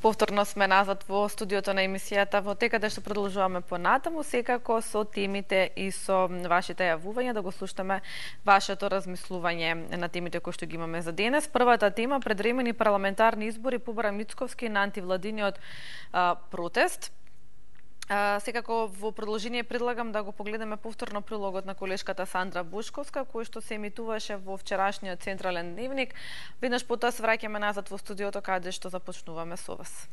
Повторно сме назад во студиото на емисијата во тека да што продолжуваме понатаму, секако со темите и со вашите јавувања, да го слушаме вашето размислување на темите кои што ги имаме за денес. Првата тема, предвремени парламентарни избори, побара Мицковски на антивладиниот протест. Секако во продолжение предлагам да го погледаме повторно прилогот на колешката Сандра Бушковска, кој што се емитуваше во вчерашниот централен дневник. Веднаш потоа се враќаме назад во студиото каде што започнуваме со вас.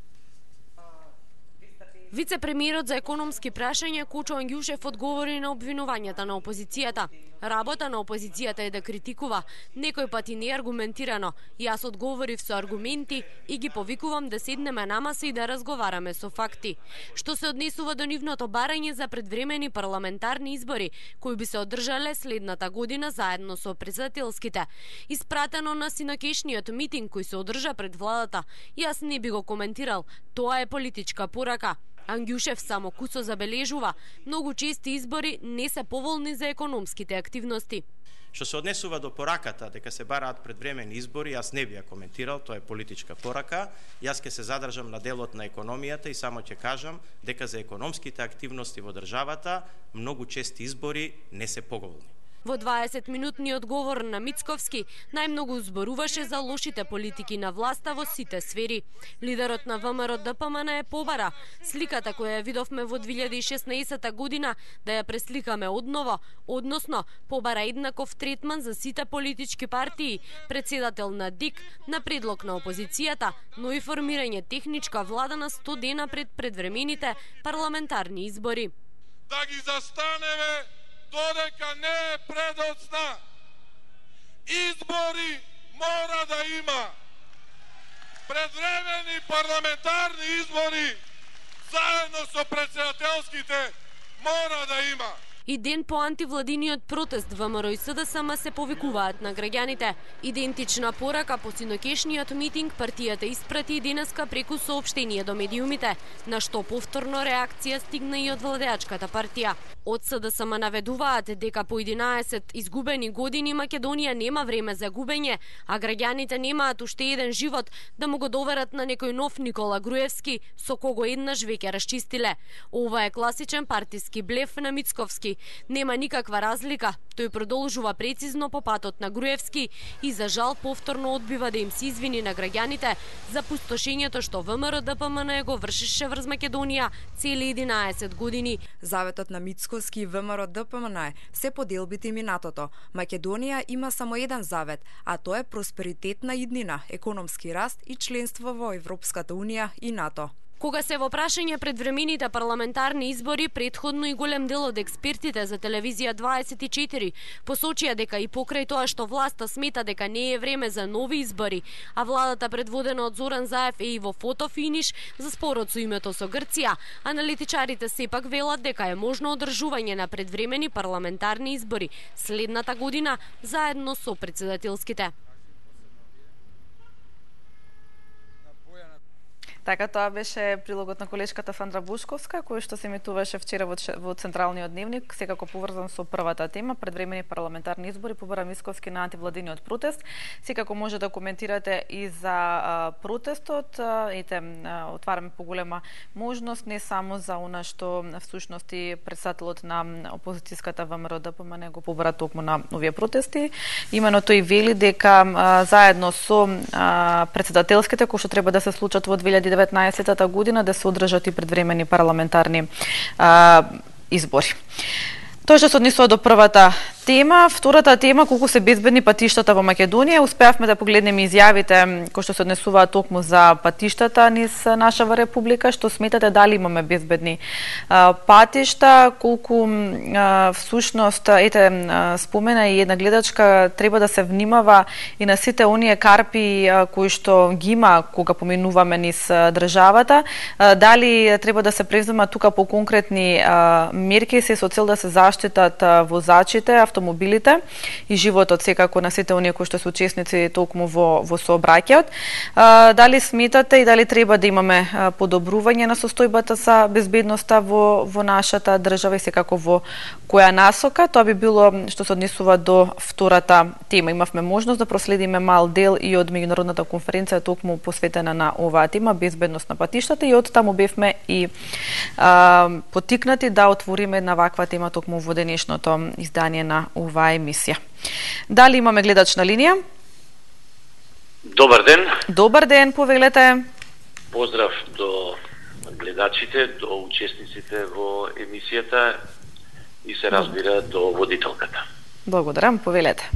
Вице-премиерот за економски прашања Кучо Ангјушев одговори на обвинувањата на опозицијата. Работа на опозицијата е да критикува, некој пати неаргументирано. Јас одговорив со аргументи и ги повикувам да седнеме на маса и да разговараме со факти. Што се однесува до нивното барање за предвремени парламентарни избори, кои би се одржале следната година заедно со председателските. Испратено на синокешниот митинг кој се одржа пред владата, јас не би го коментирал, тоа е политичка порака. Ангјушев само кусо забележува, многу чести избори не се поволни за економските активности. Што се однесува до пораката дека се бараат предвремени избори, јас не би ја коментирал, тоа е политичка порака. Јас ќе се задржам на делот на економијата и само ќе кажам дека за економските активности во државата многу чести избори не се поголни. Во 20-минутниот говор на Мицковски најмногу зборуваше за лошите политики на власта во сите сфери. Лидерот на ВМРО ДПМН е побара. Сликата која ја видовме во 2016 година да ја пресликаме одново, односно побара еднаков третман за сите политички партии, председател на ДИК на предлог на опозицијата, но и формирање техничка влада на 100 дена пред предвремените парламентарни избори. Да ги застанеме додека не е предоцна. Избори мора да има. Предвремени парламентарни избори заедно со председателските мора да има. И ден по антивладиниот протест ВМРО и СДСМ се повикуваат на граѓаните. Идентична порака по синокешниот митинг партијата испрати и денеска преку соопштение до медиумите, на што повторно реакција стигна и од владеачката партија. Од СДСМ наведуваат дека по 11 изгубени години Македонија нема време за губење, а граѓаните немаат уште еден живот да му го доверат на некој нов Никола Груевски, со кого еднаш веќе расчистиле. Ова е класичен партиски блеф на Мицковски. Нема никаква разлика. Тој продолжува прецизно по патот на Груевски и за жал повторно одбива да им се извини на граѓаните за пустошењето што ВМРО ДПМН го вршеше врз Македонија цели 11 години. Заветот на Мицковски и ВМРО ДПМН се поделбите минатото. Македонија има само еден завет, а тоа е просперитетна иднина, економски раст и членство во Европската унија и НАТО. Кога се во прашање предвремените парламентарни избори, предходно и голем дел од експертите за телевизија 24 посочија дека и покрај тоа што власта смета дека не е време за нови избори, а владата предводена од Зоран Заев е и во фотофиниш за спорот со името со Грција, аналитичарите сепак велат дека е можно одржување на предвремени парламентарни избори следната година заедно со председателските. Така, тоа беше прилогот на колешката Сандра Бушковска, кој што се емитуваше вчера во Централниот дневник, секако поврзан со првата тема, предвремени парламентарни избори, побара Мицковски на антивладиниот протест. Секако може да коментирате и за протестот, отвараме поголема можност, не само за она што всушност и председателот на опозицијската ВМРО ДПМН го побара токму на овие протести. Имено тој вели дека заедно со председателските, кои што треба да се случат во 2019 година, да се одржат и предвремени парламентарни избори. Тоа што се однесува до првата тема. Втората тема, колку се безбедни патиштата во Македонија, успеавме да погледнеме изјавите кои што се однесуваат токму за патиштата низ нашава република. Што сметате, дали имаме безбедни патишта, колку всушност, спомена и една гледачка, треба да се внимава и на сите оние карпи кои што ги има кога поминуваме низ државата, дали треба да се преземат тука по конкретни мерки се со цел да се заштитат возачите, автомобилите и животот секако на сите оние кои што се учесници токму во сообраќајот. Дали сметате и дали треба да имаме подобрување на состојбата за безбедноста во нашата држава и секако во која насока? Тоа би било што се однесува до втората тема. Имавме можност да проследиме мал дел и од меѓународната конференција токму посветена на оваа тема, безбедност на патиштата, и од таму бевме и потикнати да отвориме една ваква тема токму во денешното издание на оваа емисија. Дали имаме гледач на линија? Добар ден. Добар ден, повелете. Поздрав до гледачите, до учесниците во емисијата и се разбира до водителката. Благодарам, повелете.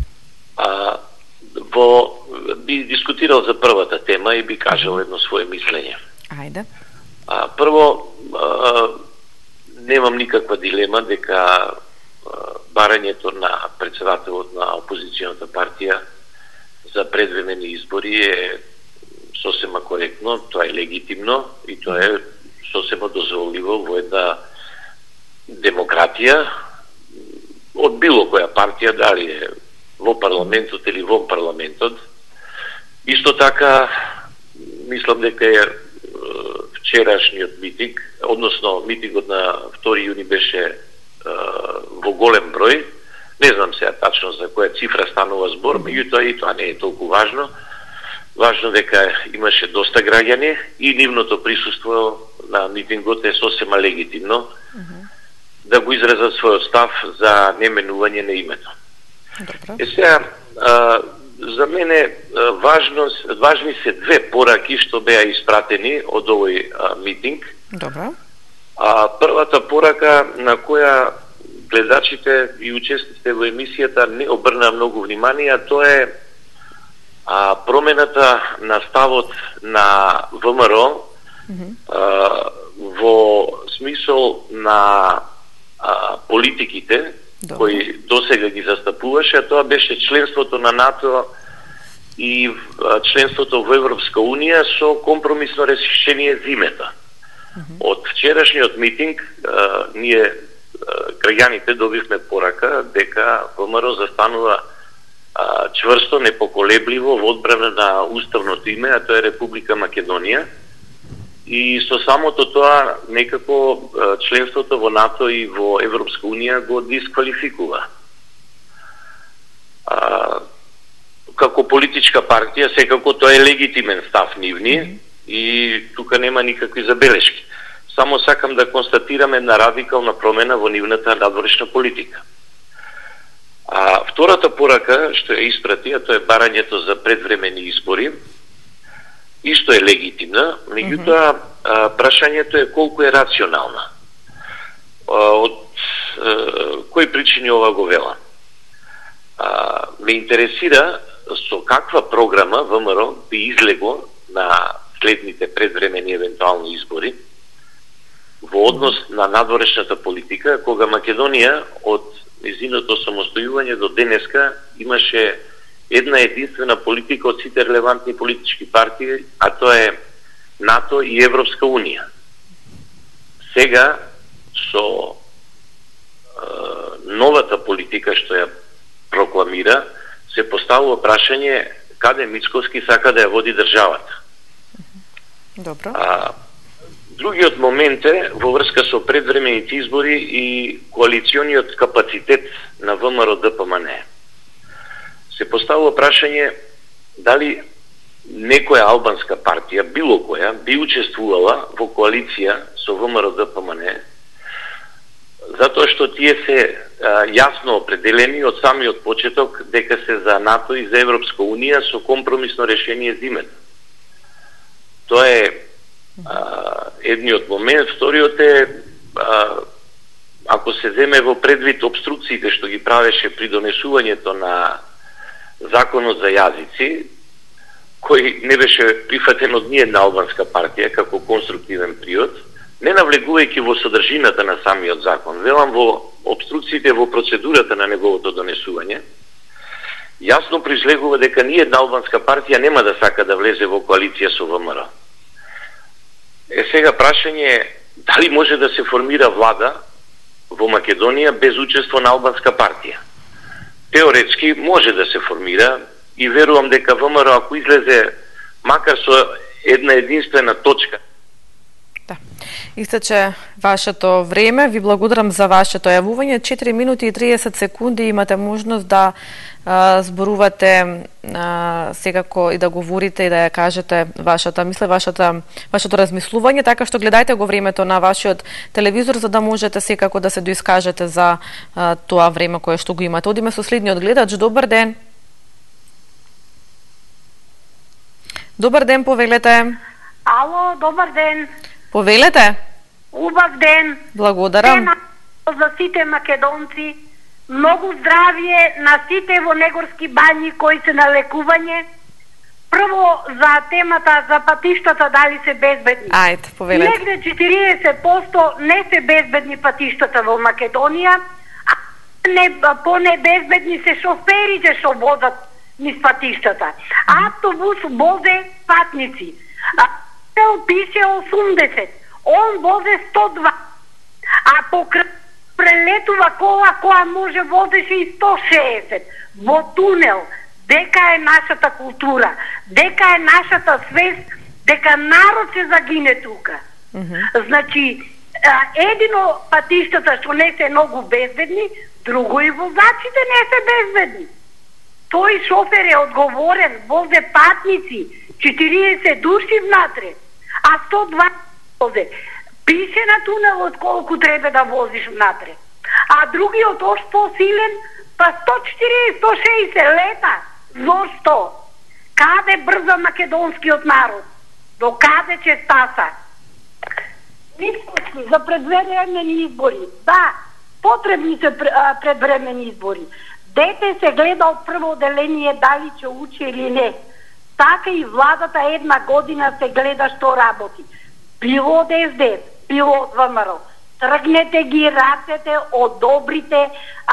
Би дискутирал за првата тема и би кажал едно свое мислење. Ајде. Прво, немам никаква дилема дека барањето на председателот на опозиционата партија за предвремени избори е сосема коректно, тоа е легитимно и тоа е сосема дозволиво во една демократија од било која партија, дали е во парламентот или во парламентот. Исто така, мислам дека е вчерашниот митинг, односно митингот на 2 јуни беше во голем број. Не знам сега тачно за која цифра станува збор, меѓутоа и тоа не е толку важно. Важно дека имаше доста граѓани и нивното присуство на митингот е сосема легитимно да го изразат својот став за неменување на името. Добро. Сега, за мене важни се две пораки што беа испратени од овој митинг. Добро. Првата порака на која гледачите и учесниците во емисијата не обрнаа многу внимание, тоа е промената на ставот на ВМРО во смисол на политиките кои досега ги застапуваше, а тоа беше членството на НАТО и членството во Европска Унија со компромисно решение зимета. Од вчерашниот митинг ние граѓаните добивме порака дека ВМРО застанува чврсто, непоколебливо во одбрана на уставното име, а тоа е Република Македонија. И со самото тоа некако членството во НАТО и во Европска Унија го дисквалификува. Како политичка партија, секако тоа е легитимен став нивни и тука нема никакви забелешки. Само сакам да констатирам една радикална промена во нивната надворешна политика. Втората порака што ја испрати, тоа е барањето за предвремени избори, исто е легитимна, меѓутоа прашањето е колку е рационална. Од кои причини ова го вела? Ме интересира со каква програма ВМРО би излегло на следните предвремени евентуални избори во однос на надворешната политика, кога Македонија од незиното самостојување до денеска имаше една единствена политика од сите релевантни политички партии, а тоа е НАТО и Европска Унија. Сега, со новата политика што ја прокламира, се поставува прашање каде Мицкоски сака да ја води државата. Добро. Другиот момент е во врска со предвремените избори и коалициониот капацитет на ВМРО ДПМН. Се поставува прашање дали некоја албанска партија, било која, би учествувала во коалиција со ВМРО ДПМН, затоа што тие се јасно определени од самиот почеток дека се за НАТО и за Европска Унија со компромисно решение зимета. Тоа е едниот момент. Вториот е, ако се земе во предвид обструкциите што ги правеше при донесувањето на законот за јазици, кој не беше прифатен од ниедна албанска партија како конструктивен приод, не навлегувајќи во содржината на самиот закон, велам во обструкциите во процедурата на неговото донесување, јасно произлегува дека ниедна албанска партија нема да сака да влезе во коалиција со ВМРО. Сега прашање е дали може да се формира влада во Македонија без учество на албанска партија. теоретски може да се формира и верувам дека ВМРО ако излезе макар со една единствена точка. Да. Истече вашето време. Ви благодарам за вашето јавување. 4 минути и 30 секунди имате можност да зборувате секако и да говорите и да ја кажете вашата мисла, вашето размислување, така што гледајте го времето на вашиот телевизор за да можете секако да се доискажете за тоа време кое што го имате. Одиме со следниот гледач. Добар ден. Добар ден, повелете. Ало, добар ден. Повелете. Убав ден. Благодарам. За сите македонци, многу здравие на сите во Негорски бањи кои се на лекување. Прво за темата за патиштата дали се безбедни. Ајде, повелете. Негде 40% не се безбедни патиштата во Македонија, а поне безбедни се шоферите што возат низ патиштата. Автобус возе патници. Пише 80, он возе 102, а прелетува кола која може возеше и 160 во тунел. Дека е нашата култура, дека е нашата свест, дека народ се загине тука. Значи, едино патиштата што не се многу безбедни, друго и возачите не се безбедни. Тој шофер е одговорен, возе патници, 40 души внатре, а 102 возе. Пише на тунелот колку треба да возиш внатре. А другиот ош посилен, па 140, 160 лета. Зошто? Каде брза македонскиот народ? До каде ќе стаса? За предвременни избори. Да, потребни се предвременни избори. Дете се гледа од прво одделение дали ќе учи или не. Така и владата една година се гледа што работи. Било од СДС, било од ВМРО. Тргнете ги рацете, одобрите,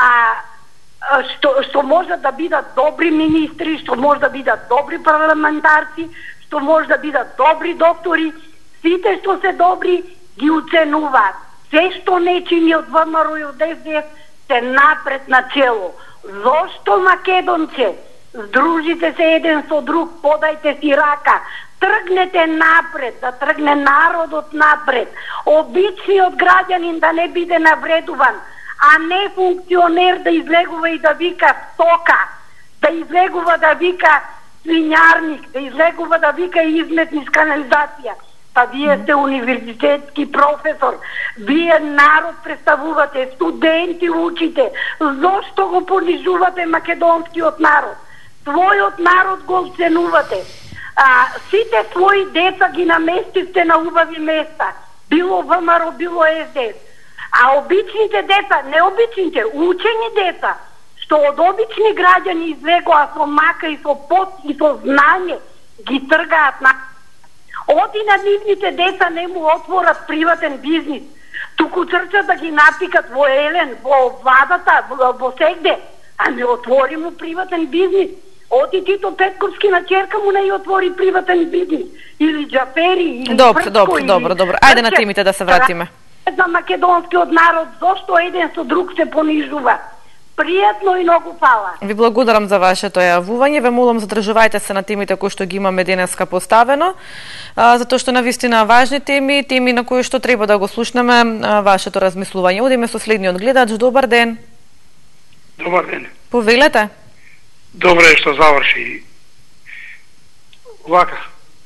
што може да бидат добри министри, што може да бидат добри парламентарци, што може да бидат добри доктори. Сите што се добри ги оценуваат. Се што не чини од ВМРО и од СДС се напред на чело. Зошто македонче? Здружите се еден со друг, подајте си рака, тргнете напред, да тргне народот напред, обичниот граѓанин да не биде навредуван, а не функционер да излегува и да вика стока, да излегува да вика свинјарник, да излегува да вика изметни с канализација. Па вие сте универзитетски професор, вие народ представувате, студенти учите, зошто го понижувате македонскиот народ? Својот народ го оценувате. Сите своји деца ги наместивте на убави места, било ВМРО, било СДС. А обичните деца, необичните, учени деца, што од обични граѓани излегоа со мака и со пот и со знање, ги тргаат на... Оди на нивните деца не му отворат приватен бизнис, туку трчат да ги напикат во Елен, во владата, во сегде, а не отвори му приватен бизнис. Оди Тито Петковски на черка му не ја отвори приватен бизнис. Или Џафери, или Добро. Ајде на темите да се вратиме. За македонскиот народ, зошто еден со друг се понижува? Пријатно и многу фала. Ви благодарам за вашето јавување. Ве молам задржувајте се на темите кои што ги имаме денеска поставено, затоа што навистина важни теми, теми на кои што треба да го слушнеме вашето размислување. Одиме со следниот гледач. Добар ден. Добар ден. Повелете. Добро е што заврши. Вака.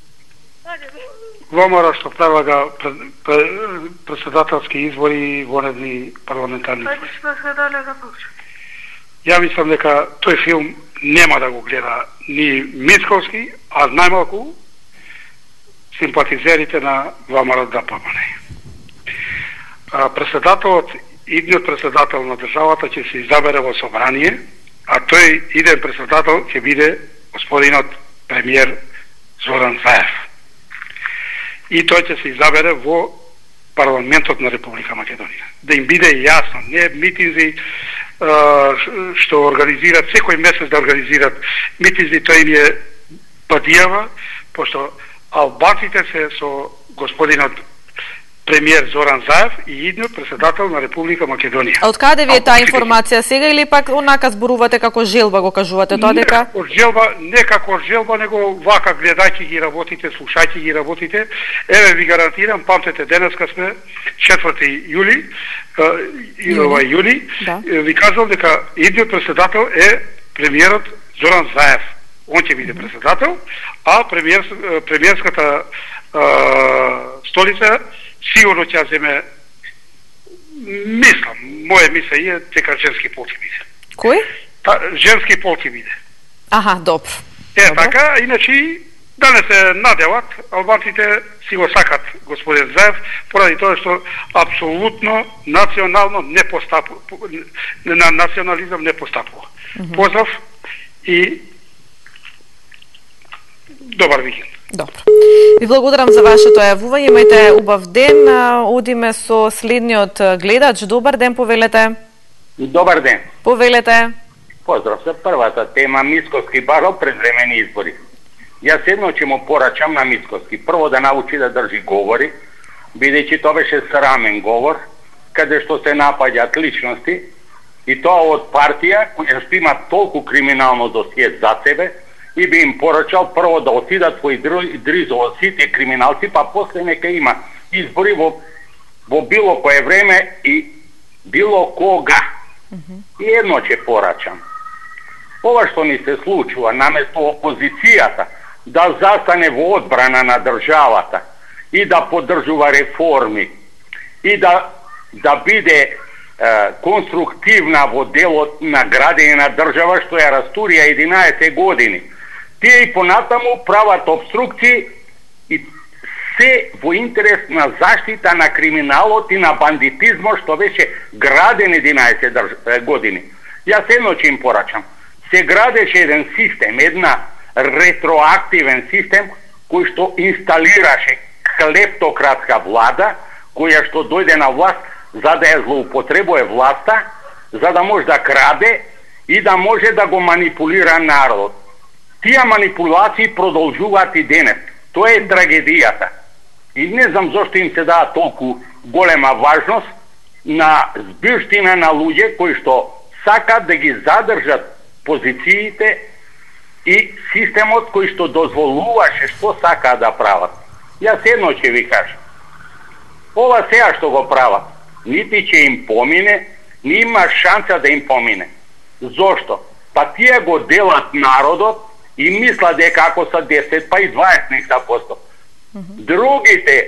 ВМРО што прелага председателски избори и вонедни парламентарни избори. Ја мислам дека тој филм нема да го гледа ни Мицковски, а најмалку симпатизерите на ВМРО ДПМН. Идниот председател на државата ќе се изабере во собрание, а тој иден председател ќе биде господинот премиер Зоран Заев. И тој ќе се изабере во парламентот на Република Македонија. Да им биде јасно, не митинзи што организират, секој месец да организират митинзи, тој им е падијава, пошто албанците се со господинот премиер Зоран Заев и идниот председател на Република Македонија. А од каде ви е таа информација сега или пак онака зборувате како желба го кажувате тоа дека? Не како желба, него вака гледајќи ги работите, слушајќи ги работите. Еве ви гарантирам, памтете, денеска сме 4 јули, јуни, ви кажам дека идниот председател е премиерот Зоран Заев. Он ќе биде председател, а премиерската столица сигурно ќе земе, мислам, моје мислење дека женски пол ќе биде. Кој? Женски пол ќе биде. Аха, добро. Така, иначе да не се наделат, албанците си го сакат господин Заев, поради тоа што апсолутно национално не постапува, на национализам не постапува. Поздрав и добар викенд. Добро. Ви благодарам за вашето јавување. Имајте убав ден. Одиме со следниот гледач. Добар ден, повелете. Добар ден. Повелете. Поздрав за првата тема Мицкоски барал предвремени избори. Јас едно ќе му порачам на Мицкоски. Прво да научи да држи говори, бидејќи тоа беше срамен говор, каде што се напаѓаат личности, и тоа од партија која што има толку криминално досие за себе, и би им порачал прво да отидат во Идризово сите криминалци, па после нека има избори во било кое време и било кога. И едно ќе порачам. Ова што ни се случува, наместо опозицијата да застане во одбрана на државата и да поддржува реформи и да биде конструктивна во делот на градење на држава што ја растурија 11 години. Тие и понатаму прават обструкции и се во интерес на заштита на криминалот и на бандитизмот што беше граден 11 години. Јас едно ќе им порачам. Се градеше еден систем, една ретроактивен систем кој што инсталираше клептократска влада, која што дојде на власт за да ја злоупотребува власта, за да може да краде и да може да го манипулира народот. Тие манипулации продолжуваат и денес. Тоа е трагедијата. И не знам зошто им се дава толку голема важност на збирштина на луѓе кои што сакат да ги задржат позициите и системот кој што дозволуваше што сакаат да прават. Јас едно ќе ви кажам. Ова сега што го прават, нити ќе им помине, ни има шанса да им помине. Зошто? Па тие го делат народот и мисла дека ако са 10, па и 20%. Другите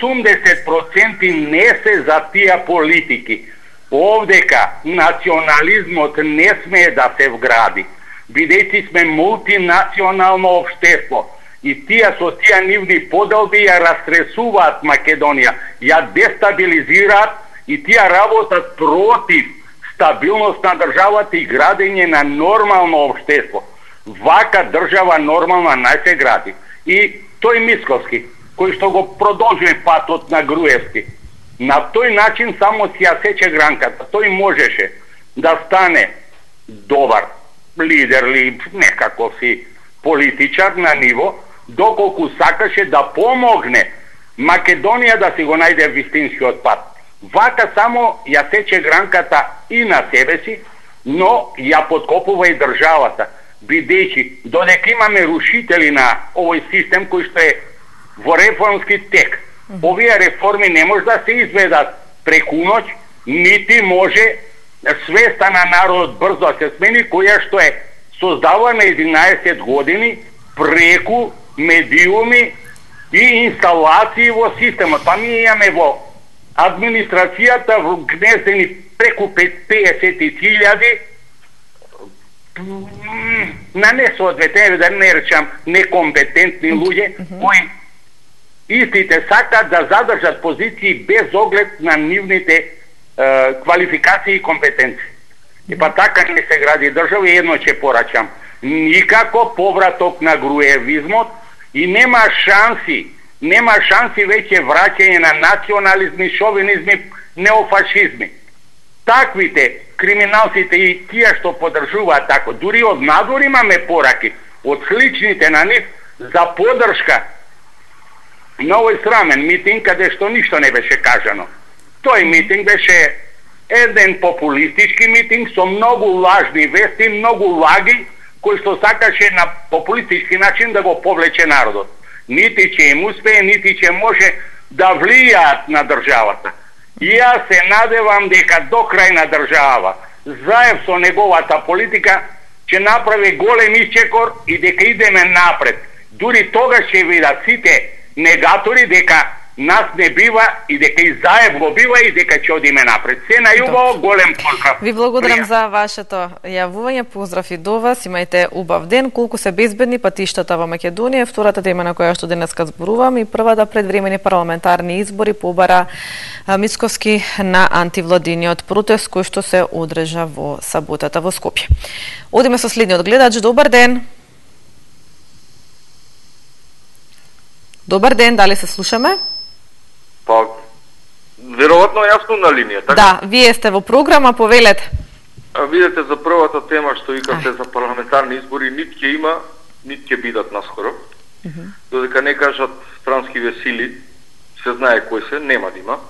80% не се за тие политики. Овдека национализмот не смее да се вгради, бидејќи сме мултинационално општество и тие со тие нивни поделби ја растресуваат Македонија, ја дестабилизираат и тие работат против стабилност на државата и градење на нормално општество. Вака држава нормална нај се гради. И тој Мицкоски, кој што го продолжува патот на Груевски, на тој начин само си ја сече гранката. Тој можеше да стане добар лидер или некаков си политичар на ниво, доколку сакаше да помогне Македонија да си го најде вистинскиот пат. Вака само ја сече гранката и на себе си, но ја подкопува и државата, бидејќи додека имаме рушители на овој систем кој што е во реформски тек, овие реформи не може да се изведат преку ноќ, нити може свеста на народот брзо да се смени, која што е создавана 11 години преку медиуми и инсталации во системот. Па ние имаме во администрацијата гнездени преку 50.000 на несоодветени, да не речам некомпетентни луѓе, кои истите сакат да задржат позиции без оглед на нивните квалификации и компетенции. И па така не се гради држава и едно ќе порачам. Никако повраток на груевизмот и нема шанси веќе враќање на национализми, шовинизми, неофашизми. Таквите криминалците и тие што поддржуваат тако, дури од надвор имаме пораки од сличните на нив за поддршка Многу срамен митинг каде што ништо не беше кажано. Тој митинг беше еден популистички митинг со многу лажни вести, многу лаги, кои што сакаше на популистички начин да го повлече народот. Нити ќе им успее, нити ќе може да влијаат на државата. И јас се надевам дека до крај на држава, заедно со неговата политика, ќе направи голем исчекор и дека идеме напред. Дури тогаш ќе видат сите негатори дека нас не бива и дека и заедно го бива и дека ќе одиме напред. Се најубаво, голем поздрав. Ви благодарам за вашето јавување, поздрав и до вас, имајте убав ден. Колку се безбедни патиштата во Македонија, втората тема на која што денеска зборувам и првата предвремени парламентарни избори побара Мицковски на антивладиниот протест кој што се одржа во саботата во Скопје. Одиме со следниот гледач. Добар ден. Добар ден, дали се слушаме? Па, веројатно јас сум на линија, така? Да, вие сте во програма, повелете. Видете, за првата тема што викавте за парламентарни избори, нит ќе има, нит ќе бидат наскоро. Додека не кажат странски сили, се знае кои се, нема да има.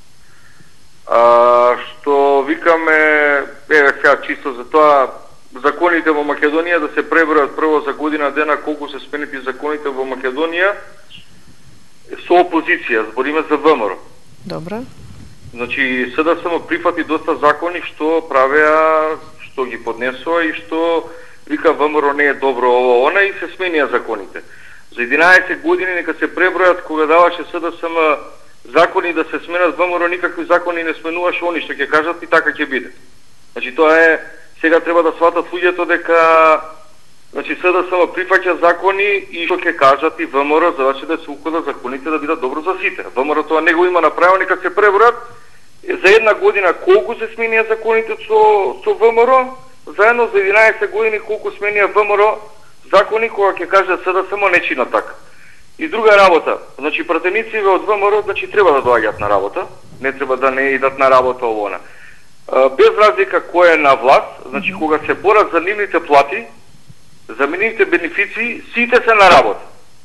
Што викаме, еве сега чисто за тоа, законите во Македонија да се пребројат прво за година дена колку се сменети законите во Македонија со опозиција, збориме за ВМРО. Добро. Значи, СДСМ прифати доста закони што правеа, што ги поднесоа и што вика ВМРО не е добро ово, она и се сменија законите. За 11 години нека се пребројат кога даваше СДСМ закони да се сменат ВМРО, никакви закони не сменуваше, они што ќе кажат и така ќе биде. Значи, тоа е, сега треба да сватат луѓето дека значи СДСМ прифаќа закони и што ќе кажат и ВМРО, за да се укладат законите да бидат добро за сите. ВМРО тоа не го има направено, нека се пребројат за една година колку се сменија законите со ВМРО, заедно за 11 години колку сменија ВМРО закони кога ќе каже СДСМ не чина така. И друга работа, значи пратениците од ВМРО значи треба да доаѓаат на работа, не треба да не идат на работа овона. Без разлика кој е на власт, значи кога се борат за нивните плати, за нивните бенефиции, сите се на работа.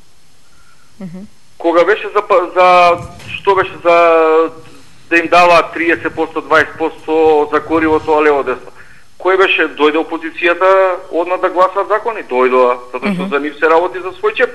Кога беше за што беше за да им дава 30%, 20% за горивото, а лево десно. Кој беше дојде опозицијата одма да гласат закони? Дојдоа, затоа што за нив се работи за свој чеп.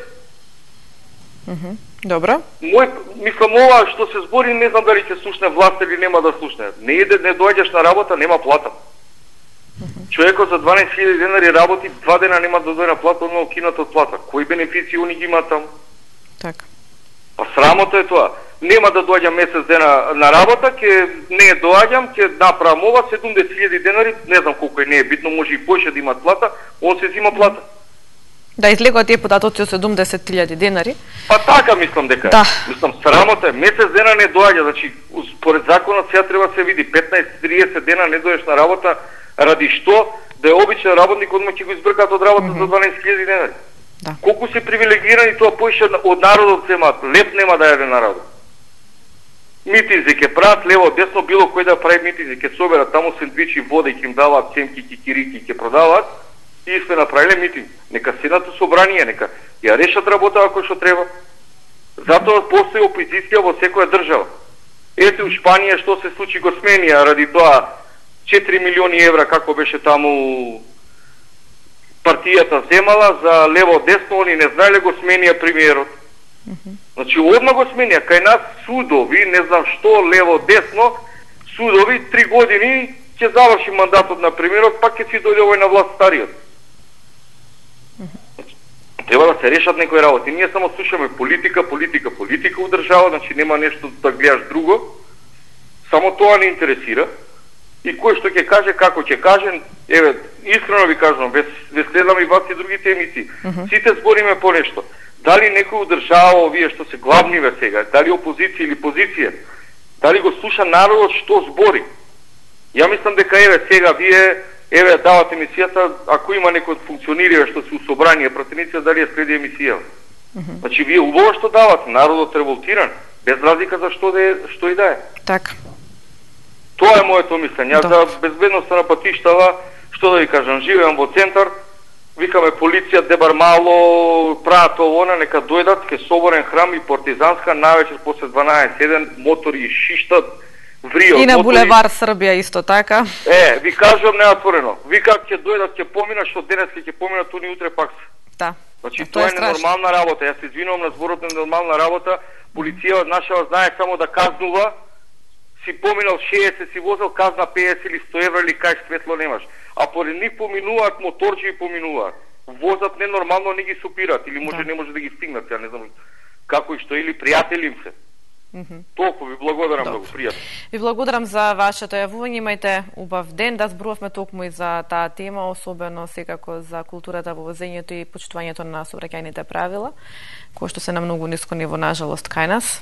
Добро. Мислам ова што се збори, не знам дали ќе слушне власт или нема да слушне. Не доаѓаш на работа, нема плата. Човекот за 12.000 денари работи, 2 дена нема да дојде на плата, одно кинат од плата. Кои бенефиции они ги имаат таму? Така. Па срамота е тоа. Нема да доаѓам месец дена на работа, ќе не доаѓам, ќе направам ова 70.000 денари, не знам колку е, не е битно, може и поише да имат плата, он се зима плата. Да излегуваат тие податоци од 70.000 денари. Па така мислам дека. Да. Мислам срамота е, месец дена не доаѓа, значи според законот сега треба да се види 15-30 дена не дојдеш на работа, ради што да е обичен работник одма ќе го избркаат од работа за 12.000 денари. Да. Колку се привилегирани, тоа поише од народот земаат, леп нема да јаде народот. Митинзи ќе прават лево, десно, било кој да прави митинзи, ќе соберат таму сендвичи, вода и ќе им даваат цемки, кикирики, ќе продаваат и сме направиле митинг. Нека седнат у собрание, нека ја решат работа ако што треба. Затоа постои опозиција во секоја држава. Ете у Шпанија што се случи, го сменија ради тоа 4 милиони евра како беше таму партијата земала за лево десно, они не знаеле, го сменија премиерот. Значи одма го сменија, кај нас судови, не знам што, лево десно, судови 3 години ќе заврши мандатот на премиерот, пак ќе си дојде овој на власт стариот. Треба да се решат некои работи. Ние само слушаме политика у држава, значи нема нешто да гледаш друго. Само тоа не интересира. И кој што ќе каже, како ќе каже, еве, искрено ви кажам, ве следам и вас и другите емисии. Сите збориме по нешто. Дали некој одржава овие што се главниве сега, дали опозиција или позиција, дали го слуша народот што збори? Ја мислам дека еве сега вие еве давате емисијата, ако има некој од функционирија што се у собрание пратениција, дали ја следи емисија. Значи вие убаво што давате, народот револтиран, без разлика за што и да е. Така. Тоа е моето мислење. Јас за безбедноста на патиштава, што да ви кажам, живеам во центар, Викаме полиција дебар мало прават овона, нека дојдат ке Соборен храм и Партизанска навечер после 12:01 мотори и шиштат, вријат. И на булевар Србија исто така. Ви кажувам неотворено. Вика ќе дојдат, ќе поминат, што денес ќе поминат, туни утре пак се. Да. Значи тоа е ненормална работа. Јас се извинувам на зборот на нормална работа. Полицијата наша знае само да казнува. Си поминал 60, си возел казна 50 или 100 евра или кај светло немаш. А поред нив поминуваат моторџи поминуваат. Возат ненормално, не ги супират или може не може да ги стигнат, ја не знам како и што, или пријатели им се. Толку ви благодарам, многу пријатно. Ви благодарам за вашето јавување, имајте убав ден, да зборувавме токму и за таа тема, особено секако за културата во возењето и почитувањето на сообраќајните правила, кои што се на многу ниско ниво нажалост кај нас.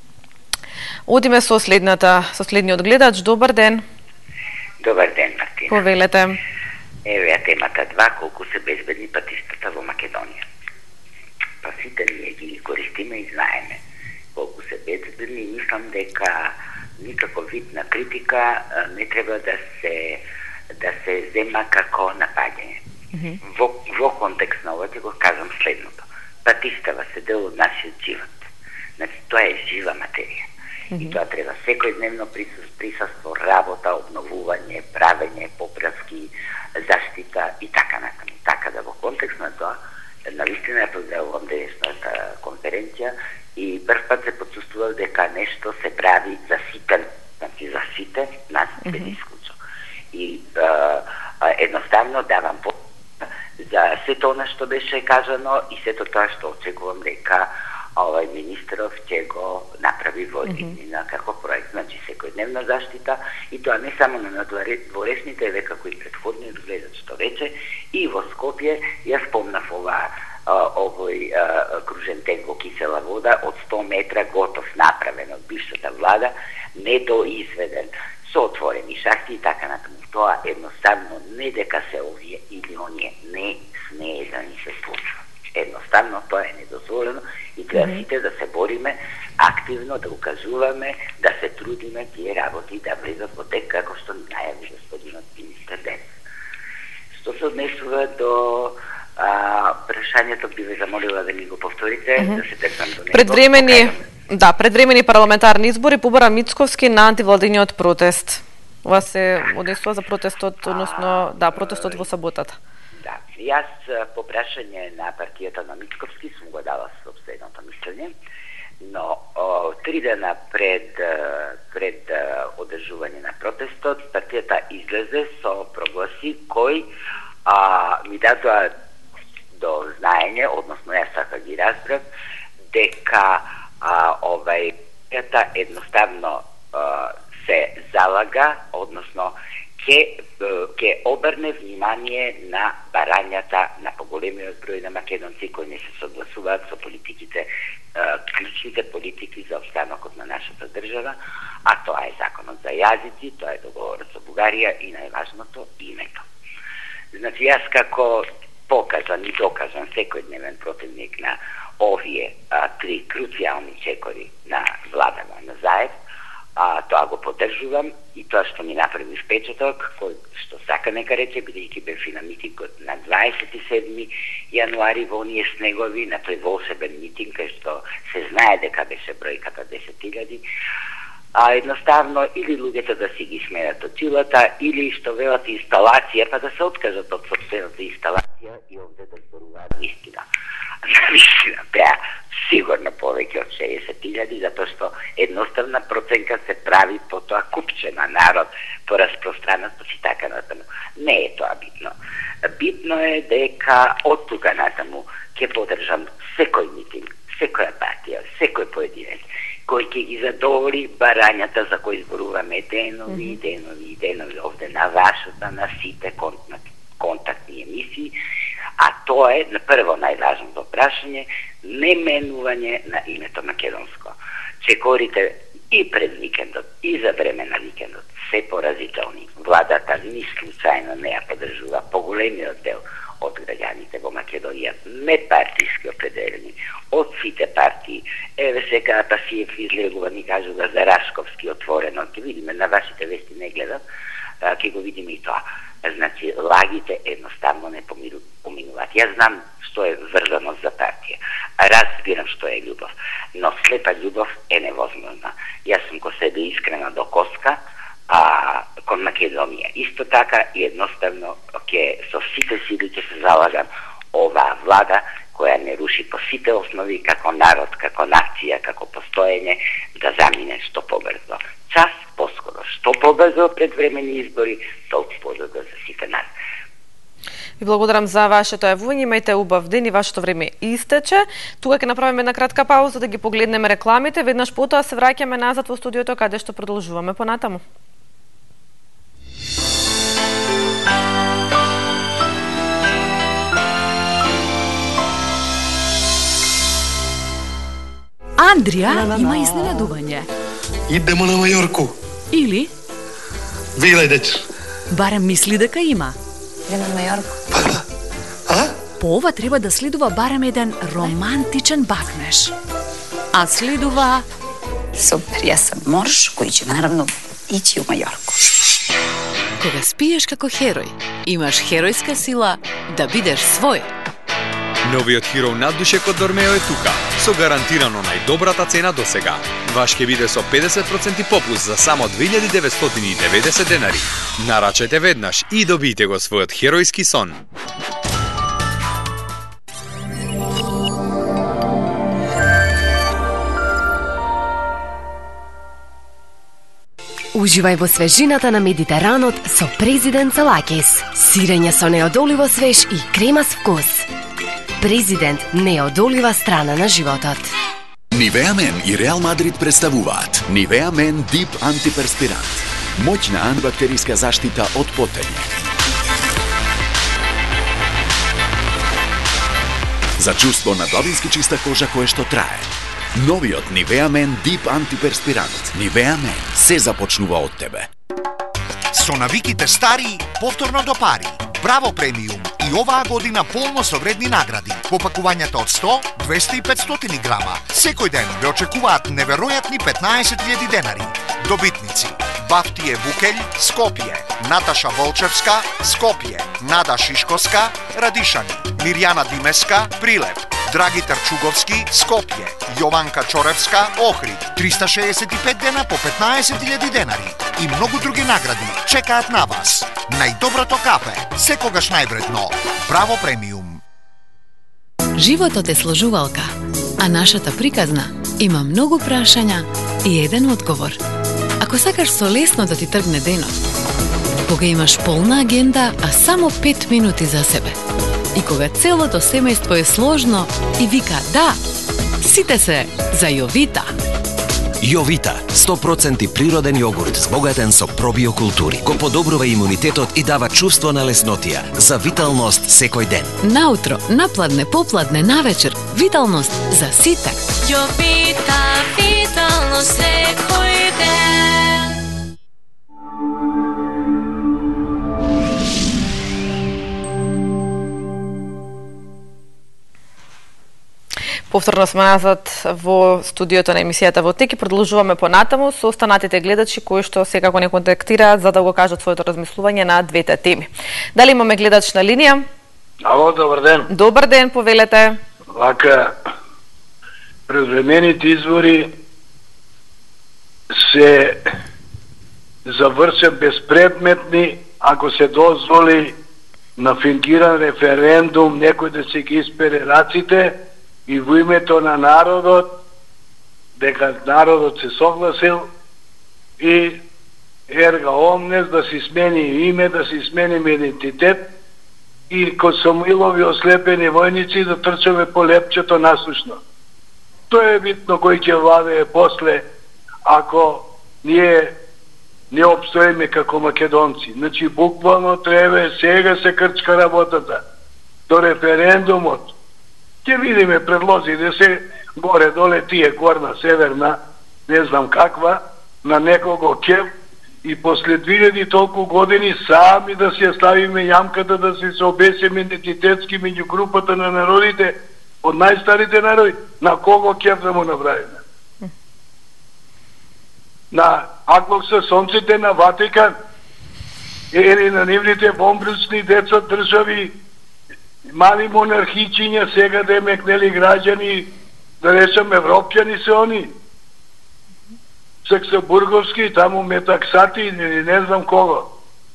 Одиме со следниот гледач. Добар ден. Добар ден, Мартина. Повелете. Еве темата 2, колку се безбедни патиштата во Македонија. Па сите ние ги користиме и знаеме колку се безбедни. Мислам дека никаков вид на критика не треба да се зема како напаѓање. Во контекст на ова ќе го кажам следното. Патиштава се дел од нашиот живот. Значи, тоа е жива материја. И тоа треба секојдневно присуство, работа, обновување, правење, поправки, заштита и така натаму. Така да во контекст на тоа, навистина ја поздравувам денешната конференција и прв пат се почувствував дека нешто се прави за сите, значи за сите, нас без исклучо. И едноставно давам за сето она што беше кажано и сето тоа што очекувам дека министров ќе го направи во иднина како проект. Значи секојдневна заштита и тоа не само на надворешните, века како и предходниот гледач што рече, и во Скопје ја спомнав овој кружен тек во кисела вода од 100 метра готов направен од бившата влада, недоизведен, со отворени шахти и така натаму. Тоа едноставно не дека се овие или оние, не смее да ни се случува. Едноставно тоа е недозволено и треба сите да се бориме активно, да укажуваме, да се трудиме тие работи да влезат во тек како што најави господинот министер ден. Што се однесува до прашањето, би ве замолила да ми го повторите, да се држам до него. Предвремени парламентарни избори побара Мицковски на антивладиниот протест. Ова се однесува за протестот, односно, протестот во саботата. Да, јас по прашање на партијата на Мицковски сум го дала собственото мислење, но 3 дена пред одржување на протестот, партијата излезе со прогласи кој ми дадоа до знаење, односно јас така ги разбрав, дека партијата едноставно се залага, односно ќе обрне внимание на барањата на поголемиот број на македонци кои не се согласуваат со политиките, клучните политики за обстанокот на нашата држава, а тоа е законот за јазици, тоа е договорот со Бугарија и најважното името. Значи, јас како покажан и докажан секојдневен противник на овие 3 круцијални чекори на владава на Заев, тоа го поддржувам и тоа што ми направи впечаток, кој што сака нека рече, бидејќи бев и на митингот на 27 јануари во оние снегови, на тој волшебен митинг, кај што се знае дека беше бројката 10.000, едноставно или луѓето да си ги смерат очилата, или што велат инсталација, па да се откажат од собствената инсталација и овде да зборуваат вистина. Вистина, беа сигурно повеќе од 60.000, затоа што едноставна проценка се прави по тоа купче на народ, по распространатост и така натаму. Не е тоа битно. Битно е дека од тука натаму ќе поддржам секој митинг, секоја партија, секој поединец, кој ќе ги задоволи барањата за кои зборуваме денови овде на вашата, на сите контактни емисии, а тоа е, на прво најважното прашање, неменување на името македонско. Чекорите и пред викендот, и за време на викендот се поразителни. Владата ни случајно не ја поддржува поголемиот дел од граѓаните во Македонија, не партиски определени, од сите партии. Еве сега Пасиев излегува, ни кажува за Рашковски отворено, ќе видиме, на вашите вести не гледам, ќе го видиме и тоа. Значи, лагите едноставно не поминуваат. Јас знам што е врзаност за партија. Разбирам што е љубов, но слепа љубов е невозможна. Јас сум ко себе искрена до коска, а кон Македонија. Исто така и едноставно со сите сили ќе се залагам оваа влада која не руши по сите основи како народ, како нација, како постоење, да замине што побрзо. Час поскоро, што побрзо предвремени избори, толку подобро за сите нас. Ви благодарам за вашето јавување, имајте убав ден и вашето време истече. Тука ќе направиме една кратка пауза да ги погледнеме рекламите, веднаш потоа се враќаме назад во студиото каде што продолжуваме понатаму. Андрија има изненадување. Идемо на Мајорку. Или? Виле деца. Барем мисли дека има. Идем на Мајорку. По ова треба да следува барем еден романтичен бакнеш. А следува... Супер, јас сам морш кој ќе наравно иći u Мајорку. Кога спиеш како херој, имаш херојска сила да бидеш свој. Новиот Hero наддушек од Дормео е тука, со гарантирано најдобрата цена до сега. Ваш ќе биде со 50% попуст за само 2990 денари. Нарачете веднаш и добијте го својот херојски сон. Уживај во свежината на Медитеранот со Президент Салакис. Сирење со неодоливо свеж и кремас вкус. Президент – неодолива страна на животот. Нивеа Мен и Реал Мадрид представуваат Нивеа Мен Дип антиперспирант. Моќна антибактериска заштита од потење. За чувство на длабински чиста кожа кое што трае. Новиот Нивеа Мен Дип антиперспирант. Нивеа Мен се започнува од тебе. Со навиките стари, повторно до пари. Браво премиум и оваа година полно со вредни награди. По пакувањата од 100, 200 и 500 грама. Секој ден ве очекуваат неверојатни 15.000 денари. Добитници: Бафтие Вукелј, Скопје; Наташа Волчевска, Скопје; Нада Шишковска, Радишани; Мирјана Димеска, Прилеп; Драгитар Чуговски, Скопје; Јованка Чоревска, Охрид. 365 дена по 15.000 денари. И многу други награди чекаат на вас. Најдоброто кафе, секогаш највредно. Браво премиум. Животот е сложувалка, а нашата приказна има многу прашања и еден одговор. Ако сакаш со лесно да ти тргне денот, кога имаш полна агенда, а само 5 минути за себе, и кога целото семејство е сложно и вика да, сите се за Јовита. Јовита, 100% природен јогурт збогатен со пробиокултури, го подобрува имунитетот и дава чувство на леснотија, за виталност секој ден. Наутро, напладне, попладне, навечер, виталност за сите. Јовита, виталност секој ден. Повторно сме назад во студиото на емисијата Во тек и продолжуваме понатаму со останатите гледачи кои што секако не контактираат за да го кажат своето размислување на двете теми. Дали имаме гледач на линија? Ало, добар ден. Добар ден, повелете. Вака, предвремените избори се завршат безпредметни ако се дозволи на фингиран референдум некој да се ги испере раците и во името на народот, дека народот се согласил и ерга омнес да си смени име, да си сменим идентитет и ко Самуилови ослепени војници да трчаме по лепчето наслушно. Тоа е битно кој ќе владее после ако ние не обстоиме како македонци. Значи, буквално треба сега се крчка работата до референдумот. Ќе видиме предлози да се горе-доле тие горна, северна, не знам каква, на некого кев и после 2000 толку години сами да се ставиме јамката да се обесиме идентитетски меѓу групата на народите од најстарите народи. На кого кев да му направиме? На англосаксонците на Ватикан или на нивните бомбрични деца држави Мали монархичиња сега демек нели граѓани, да речем европјани се они. Саксабурговски, таму Метаксати или не знам кого.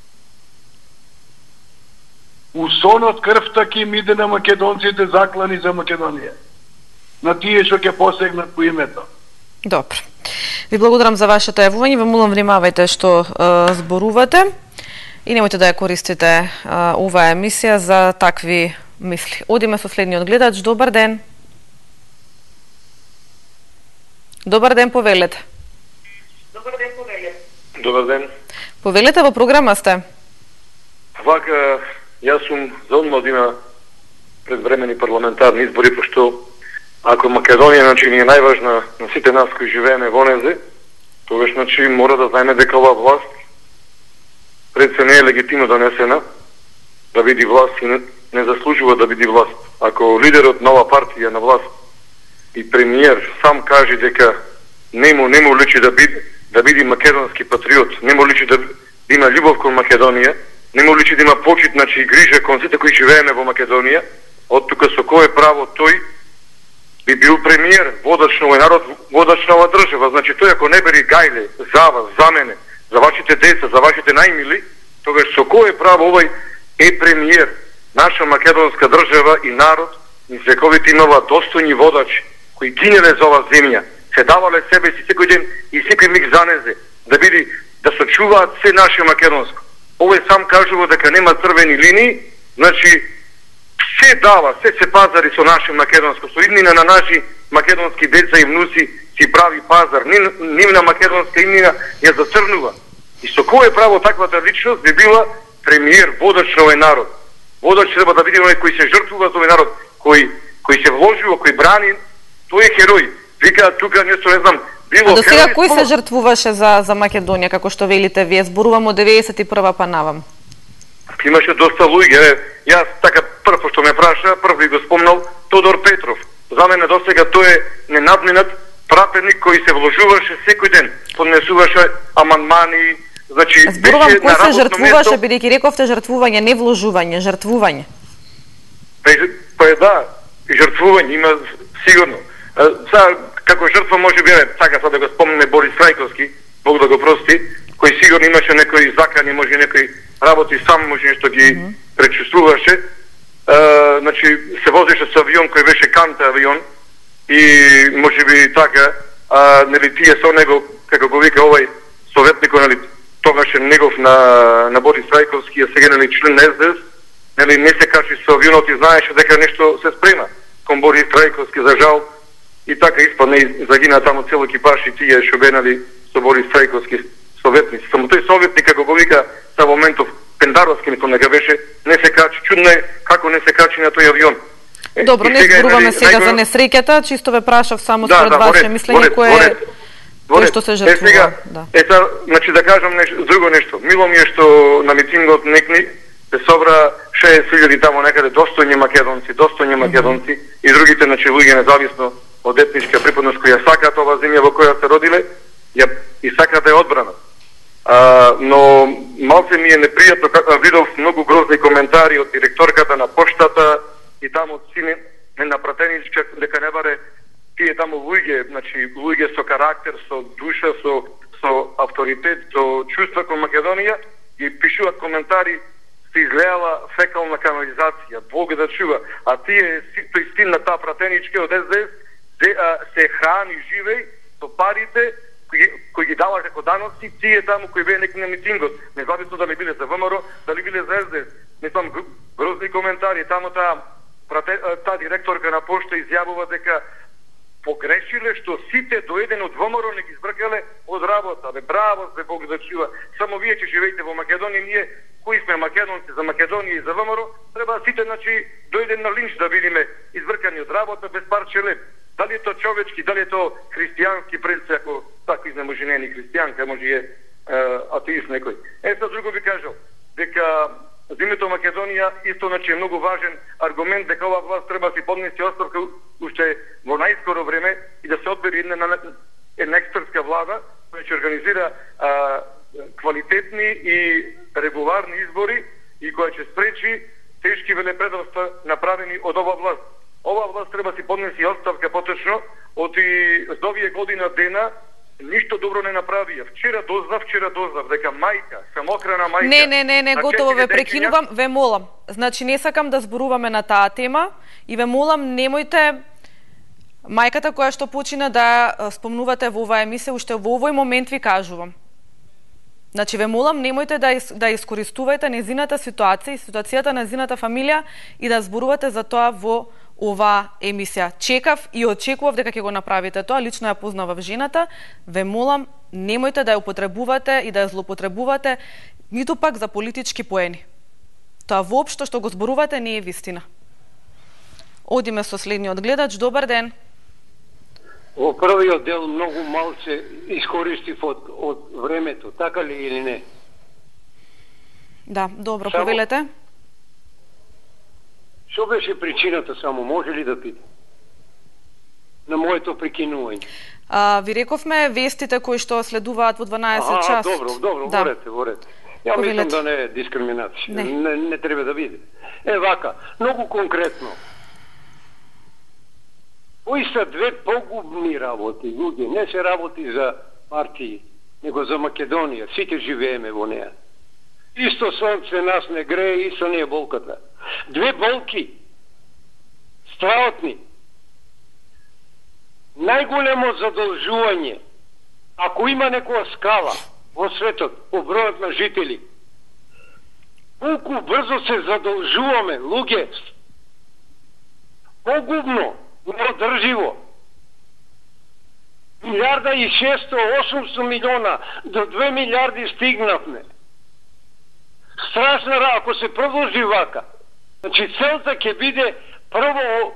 Усонот крвта ќе им иде на македонците заклани за Македонија. На тие што ќе посегнат по името. Добро. Ви благодарам за вашето јавување, ве молам внимавајте што зборувате и немојте да ја користите оваа емисија за такви мисли. Одиме со следниот гледач. Добар ден. Добар ден, повелете. Добар ден. Повелете, во програма сте. Вака, јас сум за одма да има предвремени парламентарни избори, пошто ако Македонија, значи, ни е најважна на сите нас кои живееме во незе, тогаш, значи, мора да знаеме дека оваа власт пред се не е легитимно донесена, да биде власт и не заслужува да биде власт. Ако лидерот на оваа партија на власт и премиер сам каже дека не му личи да биде македонски патриот, не му личи да има љубов кон Македонија, не му личи да има почит, значи, и грижа кон сите кои живееме во Македонија, од тука со кое право тој би бил премиер, водач на овој народ, водач на оваа држава. Значи, тој ако не бери гајле за вас, за мене, за вашите деца, за вашите најмили, тогаш со кое право овој е премиер? Наша македонска држава и народ низ вековите имала достојни водачи кои гинеле за оваа земја, се давале себе си секој ден и секој миг за незе, да биде да сочуваат се наше македонско. Овој сам кажува дека нема црвени линии, значи се дава, се пазари со наше македонско, со иднина на наши македонски деца и внуци си прави пазар, нивна македонска иднина ја зацрнува. И со кое право таквата личност би била премиер, водач на овој народ? Водач треба да биде оној кој се жртвува за овој народ, кој се вложува, кој брани, тој е херој. Вика тука нешто не знам, било. А до сега кој се жртвуваше за Македонија, како што велите вие? Зборувам од 91 па навам. Имаше доста луѓе. Јас така прво што ме праша, прво би го спомнал Тодор Петров. За мене до сега тој е ненадминат пратеник кој се вложуваше секој ден, поднесуваше амандмани, значи зборувам кој се жртвуваше, бидејќи рековте жртвување, не вложување, жртвување. Па да, жртвување има сигурно. Како жртва може би, така да го спомнеме Борис Трајковски, Бог да го прости, кој сигурно имаше некои закани, може некои работи сам, може нешто ги пречувствуваше. Значи се возеше со авион кој беше канта авион и може би така, нели тие со него, како го вика овај советник, нели тогаш негов на Борис Трајковски, а сега нели член на СДС, нели не се качи со авионот и знаеше дека нешто се спрема кон Борис Трајковски, за жал. И така испадна и загина таму цел екипаж и тие што бенали со Борис Трајковски советници. Само тој советник, како го вика Савоментов, Пендаровски мислам дека беше, не се качи. Чудно е како не се качи на тој авион. Добро, не зборуваме сега за несреќата, чисто ве прашав само според ваше мислење кој што се жртвува. Ета, значи да кажам друго нешто. Мило ми е што на митингот некни се собра 60.000 тамо некаде достојни македонци и другите, значи луѓе независно од етничка припадност која сакаат оваа земја во која се родиле и сакаат да ја одбранат. Но малце ми е непријатно, видов многу грозни коментари од директорката на поштата и таму од сине на пратеничка, дека не баре тие таму луѓе, значи луѓе со карактер, со душа, со авторитет, со чувства кон Македонија, и пишуваат коментари, се излеала фекална канализација, Бог да чува, а тие тој син на таа пратеничка од СДС се храни живеј со парите кои ги дава како даноци тие таму кои беа некои на митингот, независно дали биле за ВМРО, дали биле за СДС. Не знам, грозни коментари, таму таа директорка на пошта изјавува дека погрешиле што сите доедени од ВМРО не ги избркале од работа. Бе, браво, бе, Бог да чува. Само вие че живеете во Македонија, ние кои сме македонци за Македонија и за ВМРО, треба сите, значи, дојден на линч да видиме избркани од работа без парче леп. Дали е то човечки, дали е то христијански предсе, ако тако може не е ни христијанка, може е атеист некој. Са друго би кажал, дека за името Македонија исто, значи, е многу важен аргумент дека оваа власт треба да си поднесе оставка уште во најскоро време и да се одбери една експертска влада која ќе организира квалитетни и регуларни избори и која ќе спречи тешки велепредавства направени од ова власт. Ова власт треба си поднеси оставка поточно, од овие година дена ништо добро не направија. Вчера дознав дека мајка, самохрана мајка... Не, готово ве прекинувам, ве молам. Значи не сакам да зборуваме на таа тема и ве молам немојте мајката која што почина да спомнувате во оваа емисија, уште во овој момент ви кажувам. Значи ве молам немојте да искористувате незината ситуација и ситуацијата на незината фамилија и да зборувате за тоа во оваа емисија. Чекав и очекував дека ќе го направите тоа, лично ја познавав жената. Ве молам немојте да ја употребувате и да ја злоупотребувате ниту пак за политички поени. Тоа воопшто што го зборувате не е вистина. Одиме со следниот гледач. Добар ден. Во првиот дел многу малце искористив од времето, така ли или не? Да, добро, повелете. Што беше причината само, може ли да питам? На моето прекинување. Ви рековме вестите кои што следуваат во 12 час. Добро, да. Ворете. Ја мислам да не е дискриминација. Не треба да биде. Вака, многу конкретно. Кои се две погубни работи, луѓе, не се работи за партии, него за Македонија. Сите живееме во неа. Исто сонце нас не грее, исто не е болката. Две болки, страотни. Најголемо задолжување, ако има некоја скала во светот, по бројот на жители, колку брзо се задолжуваме, луѓе, погубно, неодрживо. 1.600-800 милиона до 2 милиарди стигнавме. Страшна работа, ако се продолжи вака. Значи целта ќе биде прво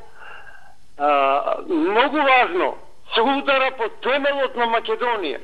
многу важно се удара по темелот на Македонија.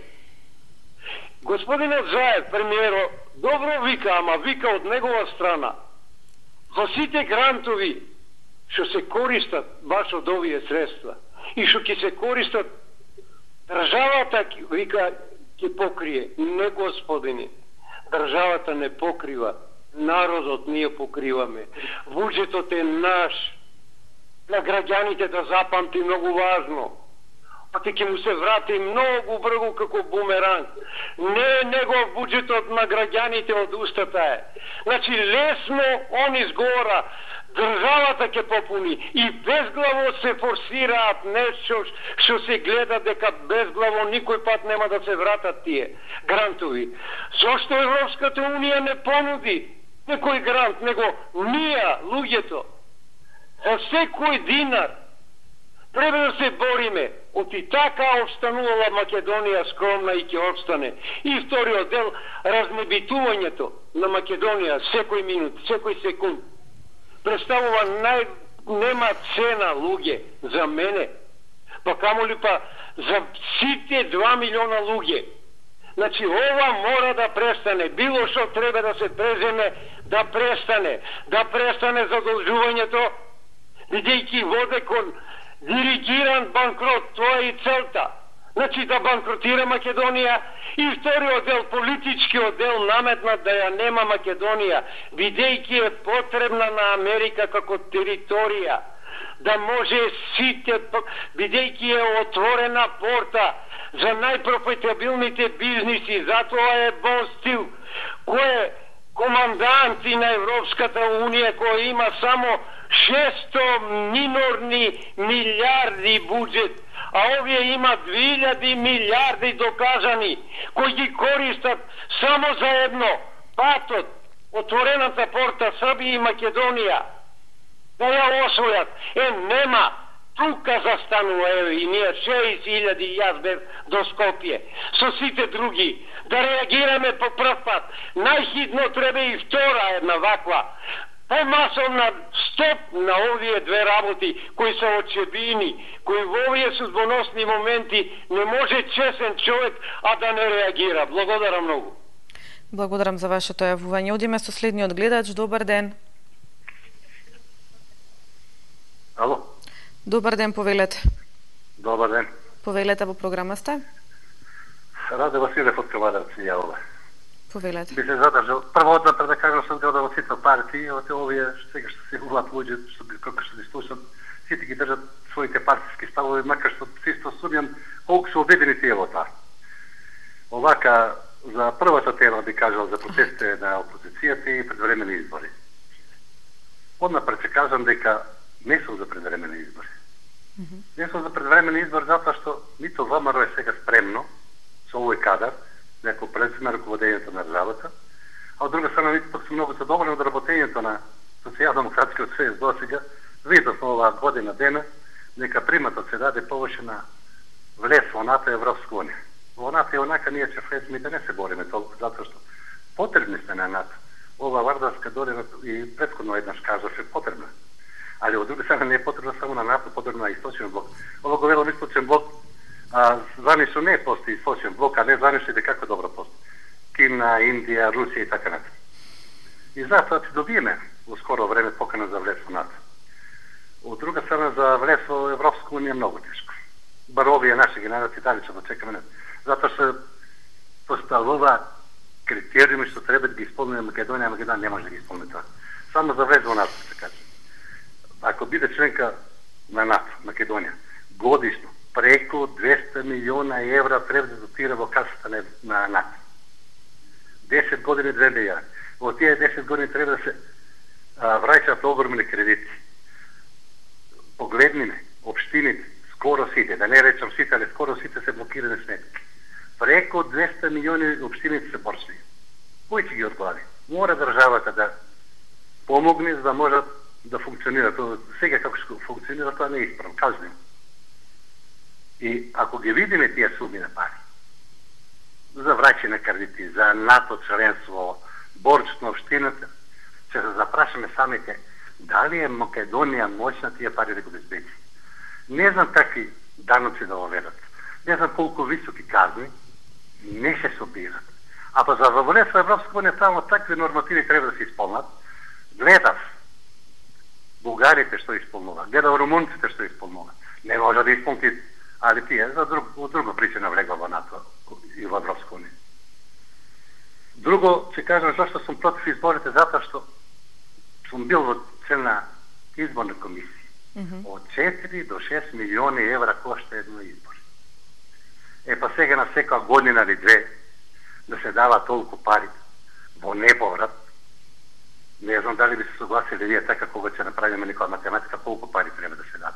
Господинот Заев, премиеро, добро вика, ама вика од негова страна. За сите грантови што се користат баш од овие средства и што ќе се користат, државата, вика, ќе покрие. Не, господини, државата не покрива, народот ние покриваме. Буџетот е наш, на граѓаните да запамти многу важно. Пати ќе му се врати многу брзо како бумеранг. Не е негов буџетот на граѓаните од устата е. Значи лесно он изгора, државата ќе попуни и безглаво се форсираат нешто што се гледа дека безглаво никој пат нема да се вратат тие грантови. Зошто Европската унија не понуди некој грант, него ние, луѓето, за секој динар треба да се бориме. От и така обстанувала Македонија скромна и ќе обстане. И вториот дел, разнебитувањето на Македонија секој минут, секој секунд представува нема цена, луѓе, за мене, па камоли па за сите 2 милиона луѓе. Значи, ова мора да престане. Било што треба да се преземе, да престане задолжувањето, бидејќи воде кон диригиран банкрот, тоа е и целта. Значи да банкротира Македонија. И вториот дел, политичкиот дел, наметнат да ја нема Македонија, бидејќи е потребна на Америка како територија, да може сите, бидејќи е отворена порта за најпрофитабилните бизниси. Затоа е бон стил, кој е команданти на Европската Унија, кој има само 600 минорни милиарди буџет, а овие има 2000 милиарди докажани, кои ги користат само за едно, патот, отворената порта Србија и Македонија, да ја освојат. Нема, тука застанува, и ние 6000 јас бев до Скопје, со сите други, да реагираме по прв пат. Најхитно треба и втора една ваква, помасовна стоп на овие две работи, кои се очебини, кои во овие судбоносни моменти не може чесен човек, а да не реагира. Благодарам многу. Благодарам за вашето јавување. Одиме со следниот гледач. Добар ден. Ало? Добар ден, повелете. Добар ден. Повелете, во програма сте. Раде Василев од Кавадарци јавува. Повелете. Би се задржал. Прво однапред да кажам, што гледам од сите партии, од овие сега што се губат луѓе, што би како што ги слушам, сите ги држат своите партиски ставови, макар што се исто сумјам колку се убедени тие во тоа. Овака, за првата тема би кажал за протестите на опозицијата и предвремени избори. Однапред се кажам дека не сум за предвремени избори. Не сум за предвремени избори затоа што нито ВМРО е сега спремно со овој кадар, некој пред на раководењето на државата, а од друга страна нито пак сум многу задоволен од работењето на Социјалдемократскиот сојуз до сега. Видовме оваа година дена дека приматот се даде повишена влез во НАТО и Европска унија. Во НАТО и онака ние ќе влеземе да не се бориме толку, затоа што потребни сме на НАТО. Ова Вардарска долина и претходно еднаш кажав е потребна. Али од друга страна не е потребна само на НАТО, потребна и Источен блок. Ова го велам Источен блок, званично не постои Источен блок, а не званично и како добро постои. Кина, Индија, Русија и така натаму. И затоа ќе добиеме во скоро време покана за влез во НАТО. Од друга страна за влез во Европска унија многу тешко. Бар овие наши генерации дали ќе дочекаме не. Затоа што поставува критериуми што треба да ги исполни Македонија, Македонија не може да ги исполни тоа. Само за влез во НАТО се каже. Ако биде членка на НАТО, Македонија, годишно преку 200 милиона евра треба да дотира во касата на НАТО. 10 години 2 милиарди. Во тие 10 години треба да се враќаат огромни кредити. Погледниме, општините, скоро сите, да не речам сите, али скоро сите се блокирани сметки. Преку 200 милиони општините се борчни. Кој ќе ги одглави? Мора државата да помогне за да можат да функционира. Сега како што функционира, тоа не е исправно, кажнемо. И ако ги видиме тие суми на пари, за враќање на кредити, за НАТО членство, борч на општината, ќе се запрашаме самите дали е Македонија моćна тие пари да го обезбеди. Не знам какви даноци да оведат. Не знам колку високи казни не се собират. А па за влез во Европска унија само такви нормативи треба да се исполнат. Гледав бугарите што исполнуваат, гледав румунците што исполнуваат. Не може да исполнат, али тие за друга причина влегла во НАТО и во Европска унија. Друго, ќе кажам зашто сум против изборите, затоа што сум бил во цена изборна комисија. Од 4 до 6 милиони евра кошта едно избор. Па сега на секоја година или две да се дава толку пари во неповрат, не знам дали би се согласили вие така кога ќе направиме некоја математика колку пари треба да се дава.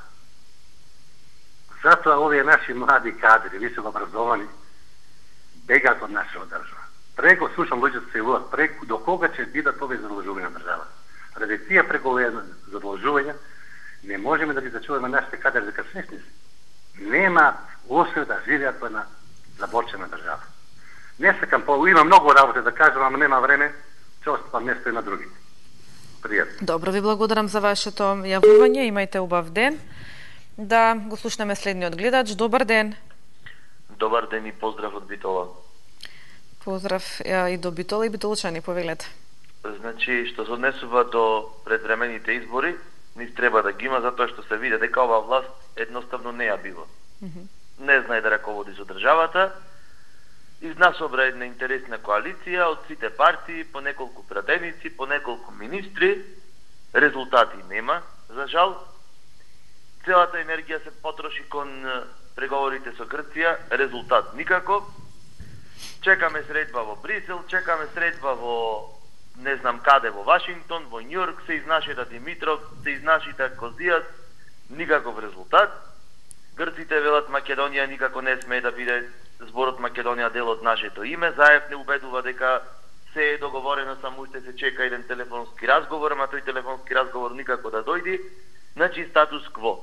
Затоа овие наши млади кадри, високо образовани, бегаат од нашата држава. Преко слушам луѓето се илуват, преко до кога ќе бидат овие задолжувања на државата. Ради тие преголеми задолжувања не можеме да ги зачуваме нашите кадри дека свесни се. Нема освет да живеат во една заборчена држава. Не сакам, има многу работи да кажам, ама нема време, ќе оставам место и на другите. Пријатно. Добро, ви благодарам за вашето јавување, имајте убав ден. Да го слушнеме следниот гледач. Добар ден. Добар ден и поздрав од Битола. Поздрав и до Битола и битолчани, повелете. Значи, што се однесува до предвремените избори, низ треба да ги има, затоа што се види дека оваа власт едноставно не ја бива. Не знае да раководи со државата, изнасобра една интересна коалиција од сите партии, по неколку пратеници, по неколку министри, резултати нема, за жал. Целата енергија се потроши кон преговорите со Грција, резултат никако. Чекаме средба во Брисел, чекаме средба во не знам каде, во Вашингтон, во Њујорк, се изнашита Димитров, се изнашита Козијас, никаков резултат. Грците велат Македонија никако не смее да биде зборот Македонија дел од нашето име. Заев не убедува дека се е договорено, само уште се чека еден телефонски разговор, ама тој телефонски разговор никако да дојде. Значи статус кво.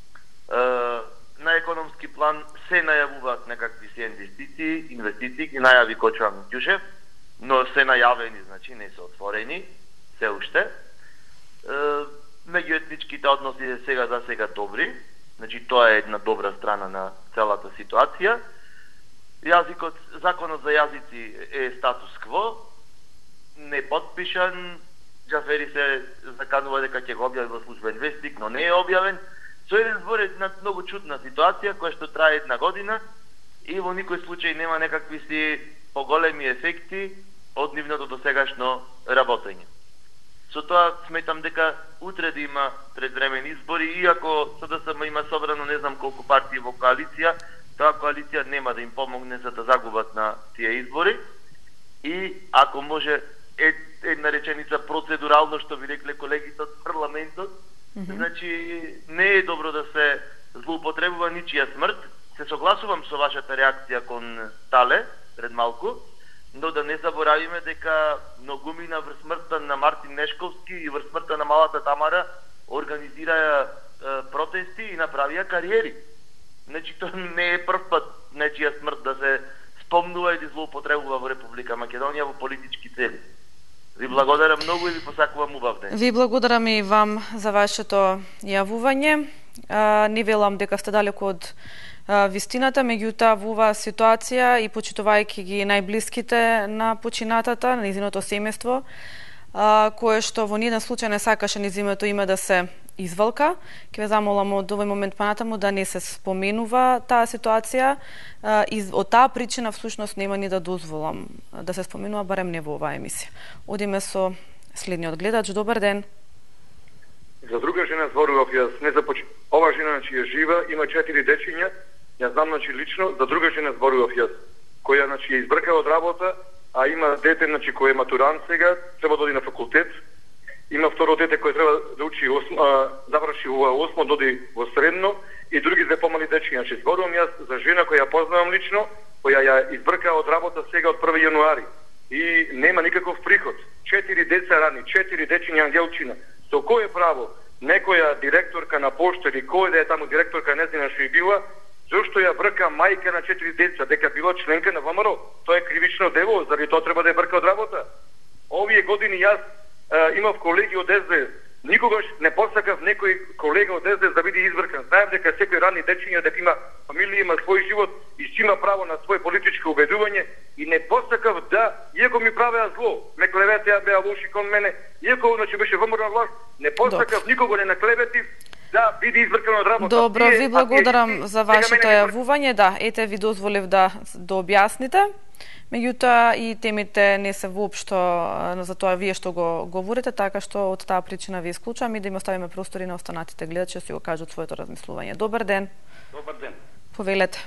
На економски план се најавуваат некакви се инвестиции, ги најави Кочан Ѓушев, но се најавени, значи не се отворени, се уште. Меѓуетничките односи сега за сега добри, значи тоа е една добра страна на целата ситуација. Законот за јазици е статус кво, не подпишан, Џафери се заканува дека ќе го објави во службен вестник, но не е објавен. Со еден збор е една многу чудна ситуација која што трае една година и во никој случај нема некакви си поголеми ефекти, од нивното досегашно работење. Со тоа сметам дека утре да има предвремени избори, иако СДСМ има собрано не знам колку партии во коалиција, таа коалиција нема да им помогне за да загубат на тие избори. И ако може една реченица процедурално, што ви рекле колегите од парламентот, значи не е добро да се злоупотребува ничија смрт. Се согласувам со вашата реакција кон Тале пред малку, но да не заборавиме дека многумина врз смртта на Мартин Нешковски и врз смртта на малата Тамара организираа протести и направија кариери. Значи тоа не е прв пат нечија смрт да се спомнува и да злоупотребува во Република Македонија во политички цели. Ви благодарам многу и ви посакувам убав ден. Ви благодарам и вам за вашето јавување. Не велам дека сте далеко од вистината, меѓутоа во оваа ситуација и почитувајќи ги најблиските на починатата, на низиното семејство, кое што во ниеден случај не сакаше низиното име да се извалка, ќе ве замолам од овој момент панатаму да не се споменува таа ситуација и од таа причина всушност нема ни да дозволам да се споменува, барем не во оваа емисија. Одиме со следниот гледач. Добар ден. За друга жена зборував јас, не ова жена значи е жива, има 4 дечиња, ја знам значи лично, за друга жена зборував јас, која значи е избрка од работа, а има дете значи кој е матурант сега, треба да оди на факултет. Има второ дете кој треба да учи заврши ова 8, доди во средно и други две помали дечиња. Значи зборувам јас за жена која ја познавам лично, која ја избрка од работа сега од 1 јануари и нема никаков приход. 4 деца рани, 4 дечиња ангелчина. Со кое право некоја директорка на пошта или кој да е таму директорка, не знам што и била, зашто ја брка мајка на 4 деца, дека била членка на ВМРО? Тоа е кривично дело, заради тоа треба да ја брка од работа. Овие години јас имав колеги од СДС, никогаш не посакав некој колега од СДС да биде избркан. Знаем дека секој ранни дечиња, дека има фамилија, има свој живот и си има право на свој политичко убедување и не посакав да, иако ми правеа зло, ме клеветеа, беа лоши кон мене, иако значи беше ВМРО на власт, не посакав, никого не наклеветив да биде избркан од работа. Добро, ви благодарам за вашето јавување. Да, ете ви дозволив да објасните. Меѓутоа и темите не се воопшто за тоа вие што го говорите, така што од таа причина ви исклучувам и да им оставиме простори на останатите гледачи да си го кажат своето размислување. Добар ден. Добар ден. Повелете.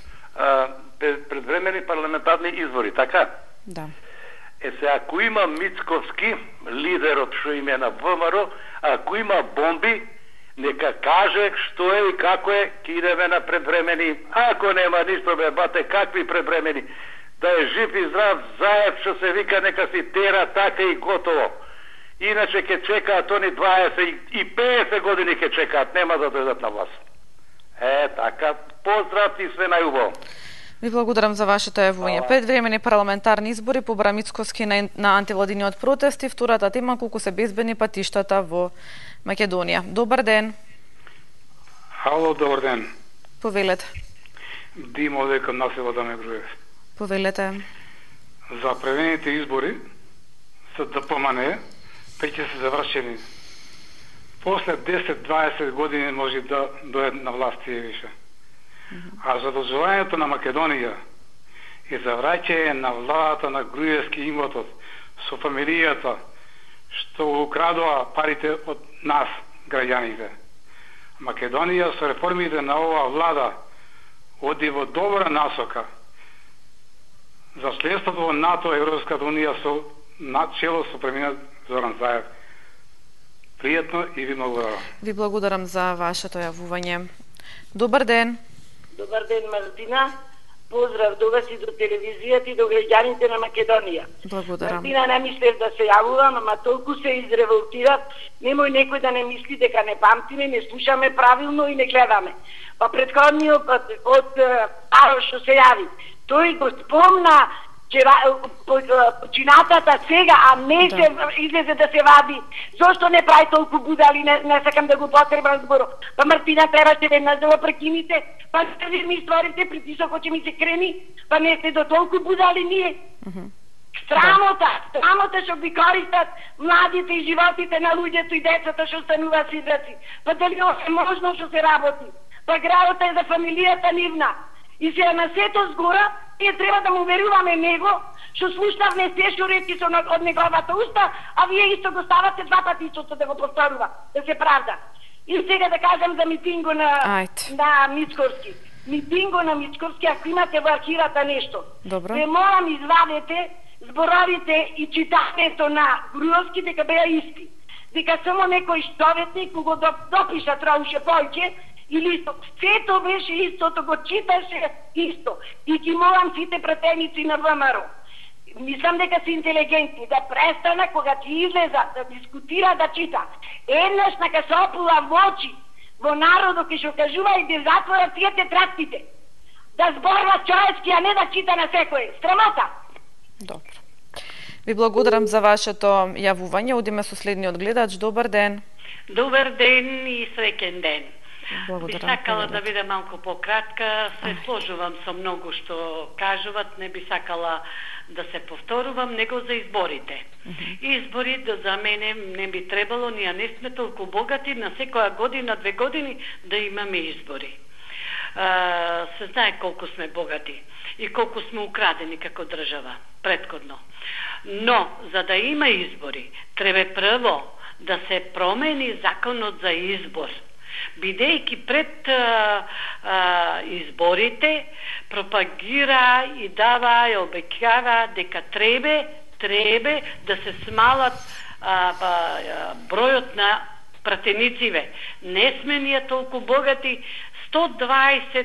Предвремени парламентарни избори, така? Да. Сега, ако има Мицковски, лидерот што име на ВМРО, ако има бомби, нека каже што е и како е, ке идеме на предвремени. Ако нема ништо, бе, бате, какви предвремени? Да е жив и здрав заеб, што се вика, нека си тера така и готово. Иначе ке чекаат они 20 и 50 години ке чекаат, нема да дојдат на власт. Така, поздрав и све најубаво. Ви благодарам за вашето јавување. Предвремени парламентарни избори побара Мицковски на антивладиниот протест и втората тема колку се безбедни патиштата во Македонија. Добар ден. Ало, добар ден. Повелете. Дим овде кај насело да ме Груев. Повелете. За превремените избори со ДПМН веќе се завршени. После 10-20 години може да дојдат на власт и више. А задолжувањето на Македонија и за враќање на владата на Груевски имотот со фамилијата што украдува парите од нас, граѓаните. Македонија со реформите на оваа влада оди во добра насока за членството во НАТО, Европската унија со начело со преминат Зоран Заев. Пријатно и ви благодарам. Ви благодарам за вашето јавување. Добар ден. Добар ден, Мартина. Поздрав до вас и до телевизијата и до граѓаните на Македонија. Благодарам. Мартина, не мислев да се јавувам, ама толку се изреволтират, немој некој да не мисли дека не памтиме, не слушаме правилно и не гледаме. Па претходниот од Аро што се јави, тој го спомна починатата сега, а не се излезе да се вади. Зошто не прави толку будали, не сакам да го потребам зборо. Па Мартина требаше веднаш да го прекините, па не ми створите притисок, че ми се крени, па не сте до толку будали ние. Срамота што би користат младите и животите на луѓето и децата што станува сидраци. Па дали е можно што се работи? Па градот е за фамилијата нивна. И се на сето згора, ние треба да му веруваме него, што слушнавме се што речи од неговата уста, а вие исто го ставате два пати истото да го повторува, да се правда. И сега да кажам за митинго на Мицкоски. Митинго на Мицкоски, ако имате во архивата нешто, ве молам извадете зборовите и читањето на Груевски дека беа исти. Дека само некој советник го допиша траούσε повеќе, или сето беше истото, го читаше исто. И ги молам сите пратеници на ВМРО. Мислам дека се интелигентни, да престана кога ти излеза, да дискутира, да чита. Еднаш нака се опула во очи во народот ке што кажува и да затворат тие тетрадките. Да зборува човечки, а не да чита на секој. Страмота! Добро. Ви благодарам за вашето јавување. Одиме со следниот гледач. Добар ден. Добар ден и среќен ден. Благодарам. Би сакала да биде малку пократка, се сложувам со многу што кажуват, не би сакала да се повторувам, него за изборите. Избори за мене не би требало, ние не сме толку богати, на секоја година, 2 години да имаме избори. Се знае колку сме богати и колку сме украдени како држава претходно. Но, за да има избори, треба прво да се промени законот за избор. Бидејќи пред изборите пропагира и дава и обеќава дека треба да се смалат бројот на пратенициве. Не сме ние толку богати 120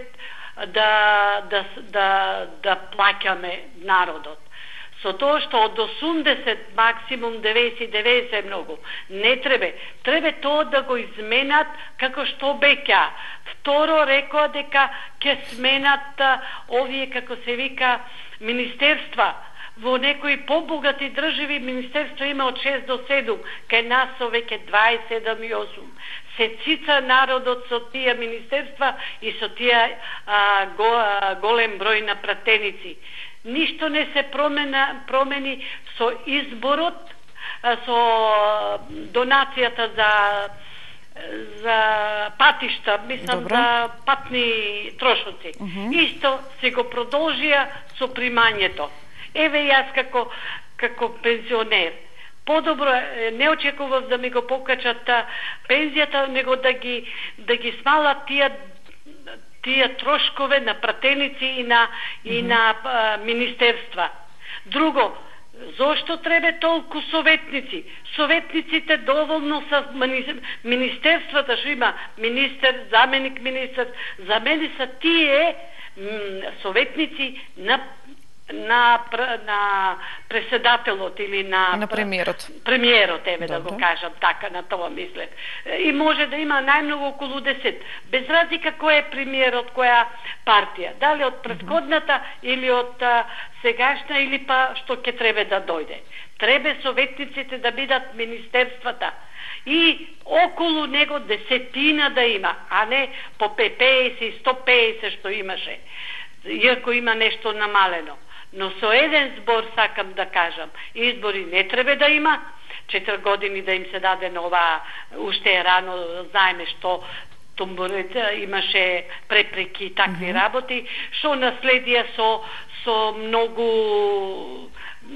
да плаќаме народот. Со тоа што од 80 максимум 90 многу. Не треба. Треба тоа да го изменат како што беќа. Второ рекоа дека ќе сменат овие како се вика министерства. Во некои побогати држави министерства има од 6 до 7, кај нас со веќе 27 и 8. Се цица народот со тие министерства и со тие голем број на пратеници. Ништо не се промени со изборот, со донацијата за патишта, мислам за патни трошоци. Исто се го продолжија со примањето. Еве јас како пензионер, подобро не очекував да ми го покачат пензијата, него да ги смалат тие трошкове на пратеници и на министерства. Друго, зошто треба толку советници? Советниците доволно са министерствата, што има министер, заменик министер, за мене са тие советници на преседателот или на премиерот. Премиерот, еве да го кажам така, на тоа мислам. И може да има најмногу околу 10. Без разлика кој е премиерот, која партија. Дали од претходната или од сегашна или па што ќе треба да дојде. Треба советниците да бидат министерствата. И околу него 10 да има, а не по 50 и 150 што имаше. Иако има нешто намалено. Но со еден збор сакам да кажам, избори не треба да има, 4 години да им се даде нова, уште е рано, знаеме што Тумбурите имаше препреки и такви работи, што наследија со многу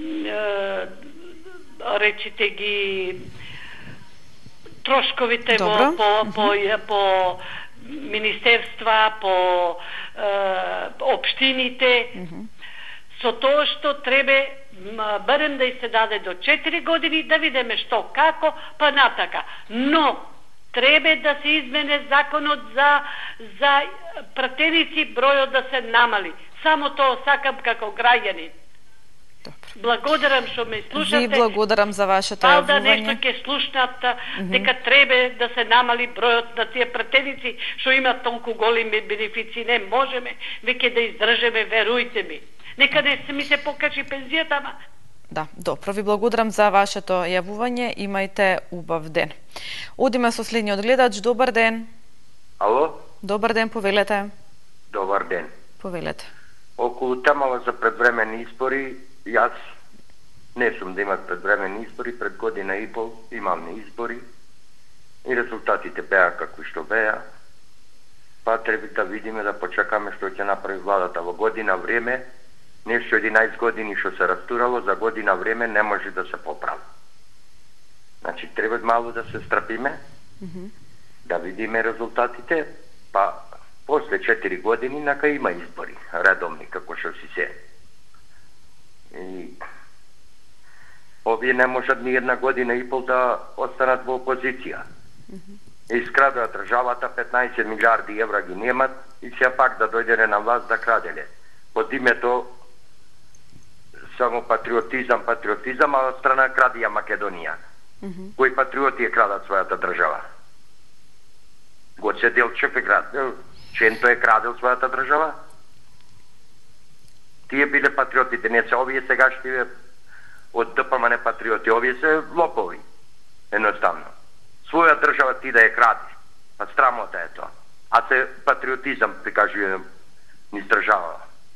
речите ги трошковите по министерства, по општините, со тоа што треба барем да и се даде до 4 години, да видиме што, како, па натака. Но, треба да се измене законот за пратеници, бројот да се намали. Само тоа сакам како граѓанин. Благодарам што ме слушате. Ви благодарам за вашето јавување. Да нешто ќе слушнат, дека треба да се намали бројот на тие пратеници што имат толку големи бенефици. Не можеме веќе да издржеме, верујте ми. Нека не се ми се покачи пензијата, ма. Да, добро, ви благодарам за вашето јавување. Имајте убав ден. Одиме со следниот гледач. Добар ден. Ало? Добар ден, повелете. Добар ден. Повелете. Околу темава за предвременни избори, јас не сум да имат предвременни избори, пред година и пол имаме избори и резултатите беа како што беа. Па треба да видиме, да почекаме што ќе направи владата во година време. Нешто 11 години што се растурало, за година време не може да се поправи. Значи, треба малу да се страпиме, да видиме резултатите, па после 4 години нака има избори, редовни, како што си се. И овие не можат ни една година и пол да останат во опозиција. Искрадува државата, 15 милиарди евра ги немат и се пак да дојдене на власт да краделе. Под името само патриотизам, а од страна крадија Македонија. Кои патриоти е крадат својата држава? Гоце Делчев е крадел, Ченто е крадел својата држава? Тие биле патриотите, не се овие сегашни од ДПМН патриоти, овие се лопови, едноставно. Своја држава ти да ја кради, а срамота е тоа. А се патриотизам, прикажува низ држава.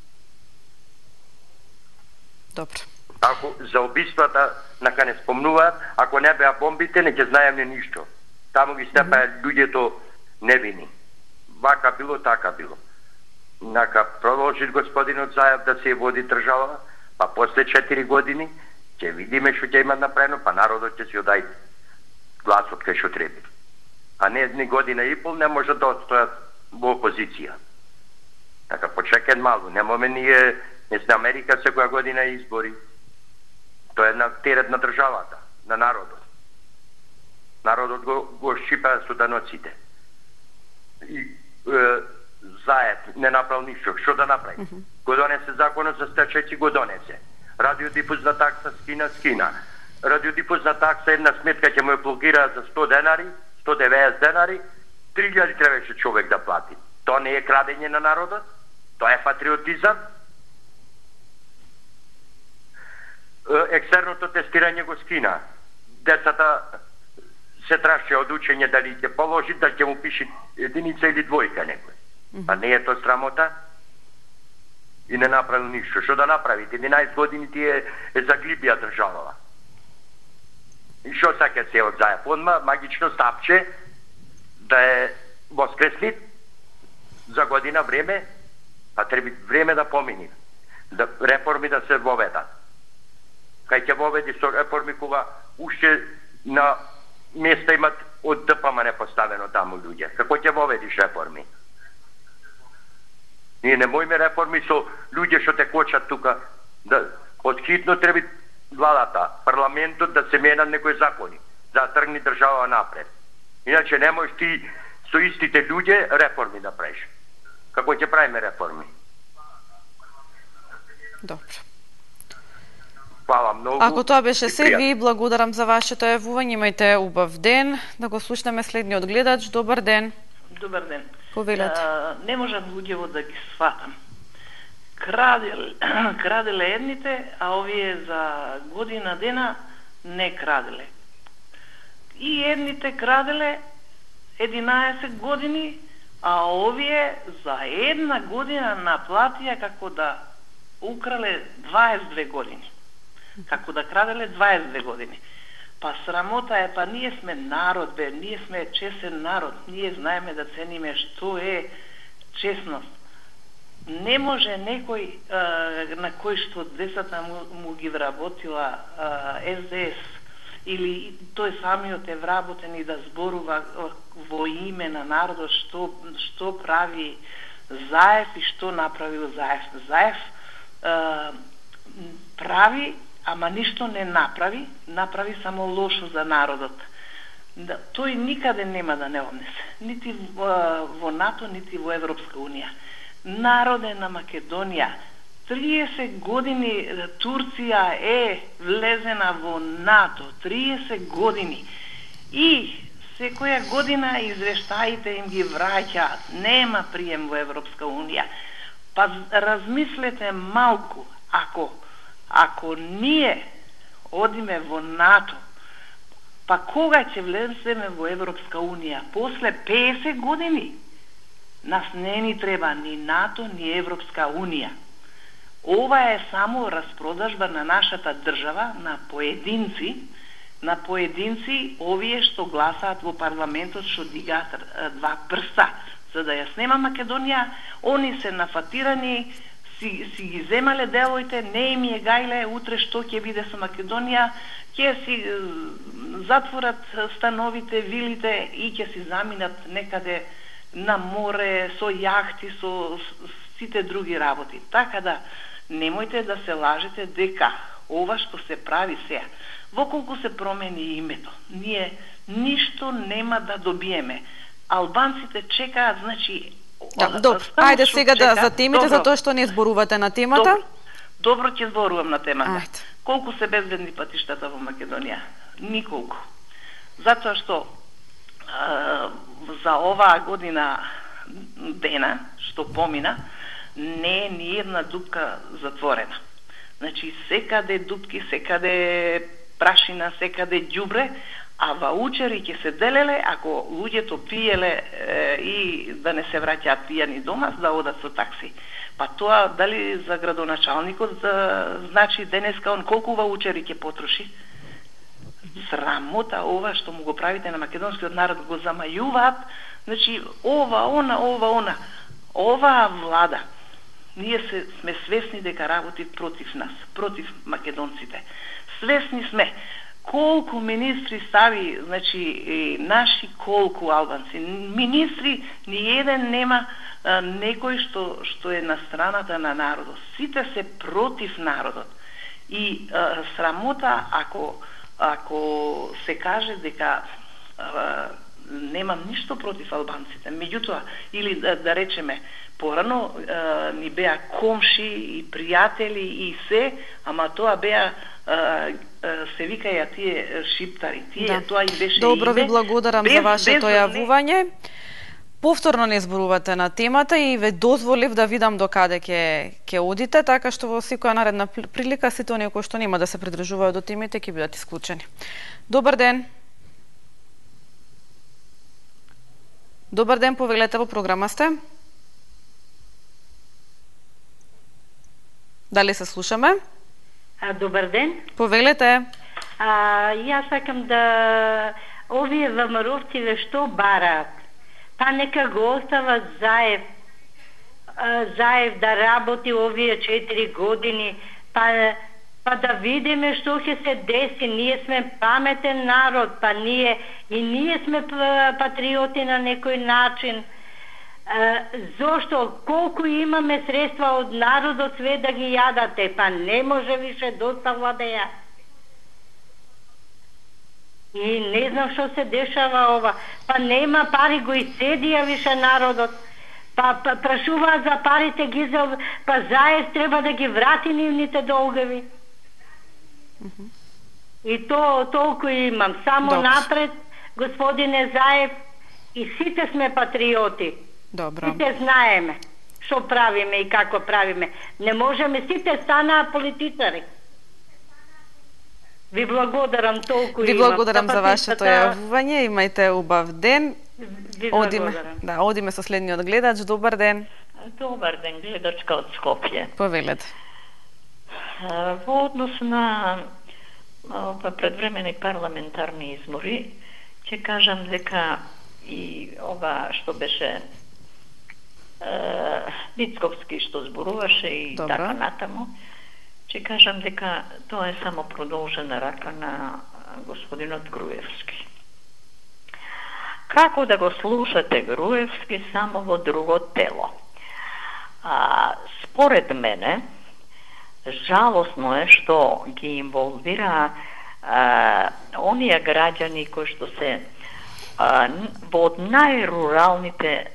Добро. Ако за убиствата нака не спомнуваат, ако не беа бомбите, не ќе знаеме ништо. Таму ги степаја луѓето невини. Вака било, така било. Нака продолжи господинот Заев да се води држава, па после 4 години ќе видиме што ќе има направено, па народот ќе си одај гласот кај што треба. А не една година и пол не може да отстојат во опозиција. Така почекај малку, немаме ние, не сме Америка секоја година избори. Тоа е на терет на државата, на народот. Народот го шипа со даноците. И Заев не направил ништо. Што да направи? Го донесе законот за стечајци, го донесе. Радиодифузна такса скина. Радиодифузна такса една сметка ќе му ја блокира за 100 денари, 190 денари, 3000 требаше човек да плати. Тоа не е крадење на народот? Тоа е патриотизам? Екстерното тестирање го скина. Децата се траше од учење дали ќе положи, дали ќе му пише единица или двојка некој. А не е тоа срамота? И не направил ништо. Што да направите? 11 години ти е заглибија државава. И што сака се од Заев? Одма магично стапче да е воскреснит за година време, а треба време да помини. Да реформи да се воведат. Кај ќе воведи со реформи кога уште на места имат од ДПМН поставено таму луѓе. Како ќе воведиш реформи? Ние не мојме реформи со луѓе што те кочат тука. Да, отхитно треба владата, парламентот да се менат некои закони, да тргни држава напред. Иначе не можеш ти со истите луѓе реформи да правиш. Како ќе правиме реформи? Добро. Фала многу. Ако тоа беше се, ви благодарам за вашето јавување. Имајте убав ден. Да го слушнеме следниот гледач. Добар ден. Добар ден. Повелете. Не можам луѓево да ги сватам. Краделе едните, а овие за година дена не краделе. И едните краделе 11 години, а овие за една година наплатија како да украле 22 години. Како да краделе 22 години. Па срамота е, па ние сме народ, бе, ние сме честен народ, ние знаеме да цениме што е честност. Не може некој на кој што децата му ги вработила СДС или тој самиот е вработен и да зборува во име на народот што прави Заев и што направил Заев. Заев прави, ама ништо не направи, направи само лошо за народот. Тој никаде нема да не однесе, нити во НАТО, нити во Европска Унија. Народе на Македонија, 30 години Турција е влезена во НАТО, 30 години. И секоја година извештаите им ги враќаат, нема прием во Европска Унија. Па размислете малку, ако ние одиме во НАТО, па кога ќе влеземе во Европска Унија? После 50 години? Нас не ни треба ни НАТО, ни Европска Унија. Ова е само распродажба на нашата држава, на поединци, овие што гласаат во парламентот, што дигаат два прста. за да ја снема Македонија, они се нафатирани, си ги земале делоите, не им е гајле утре што ќе биде со Македонија, ќе си затворат становите, вилите и ќе си заминат некаде на море, со јахти, со сите други работи. Така да, немојте да се лажете дека ова што се прави сега, воколку се промени името, ние ништо нема да добиеме. Албанците чекаат, значи... Ајде сега да за темите, за тоа што не зборувате на темата. Добро ќе зборувам на темата. Колку се безбедни патиштата во Македонија? Николку. Затоа што за оваа година дена, што помина, не е ни една дупка затворена. Значи, секаде дупки, секаде прашина, секаде ѓубре, а ваучери ќе се делеле ако луѓето пиеле и да не се враќаат пијани дома, да одат со такси. Па тоа дали за градоначалникот значи денеска он колку ваучери ќе потроши? Срамота ова што му го правите на македонскиот народ, го замајуваат, значи ова, она. Оваа влада, ние сме свесни дека работи против нас, против македонците. Свесни сме колку министри стави, значи наши колку албанци. Министри ни еден нема некој што е на страната на народот. Сите се против народот. И срамота ако се каже дека немам ништо против албанците. Меѓутоа, или да речеме, порано ни беа комши и пријатели и се, ама тоа беа се викаја тие шиптари. Тоа и беше Добро име. ви благодарам за вашето јавување. Повторно не зборувате на темата и ве дозволив да видам до каде ќе одите, така што во секоја наредна прилика сите оние кои што нема да се придржуваат до темите ќе бидат исклучени. Добар ден. Добар ден, повелете, во програма сте. Дали се слушаме? Добар ден. Повелете. Јас сакам да овие ВМРО-вци што бараат? Па нека го остава Заев да работи овие 4 години, па да видиме што ќе се деси. Ние сме паметен народ, па ние сме патриоти на некој начин. Зошто? Колку имаме средства од народот све да ги јадате, па не може више, доста владеја. И не знам што се дешава ова. Па нема пари, го иседија више народот. Па прашуваат за парите, па Заев треба да ги врати нивните долгови. И толку имам. Само напред, господине Заев, и сите сме патриоти. Добро. Сите знаеме што правиме и како правиме. Не можеме, сите станаа политичари. Ви благодарам толку. Ви благодарам за вашето јавување. Имајте убав ден. Ви благодарам. Одиме со следниот гледач. Добар ден. Добар ден, гледачка од Скопје. Повелете. Во однос на предвремени парламентарни избори, ќе кажам дека и ова што беше Мицковски што зборуваше и така натаму, ќе кажам дека тоа е само продолжена рака на господинот Груевски. Како да го слушате Груевски само во друго тело? Според мене, жалосно е што ги инволвира оние граѓани кои што се во од најруралните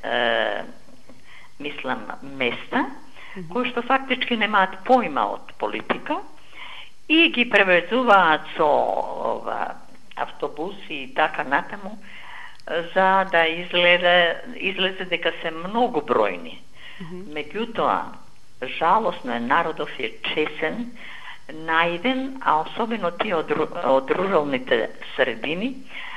места, кои што фактички немаат појма од политика и ги превезуваат со автобуси и така натаму за да излезе дека се многу бројни. Меѓутоа, жалосно е, народов е чесен, наивен, а особено тие од руралните средини,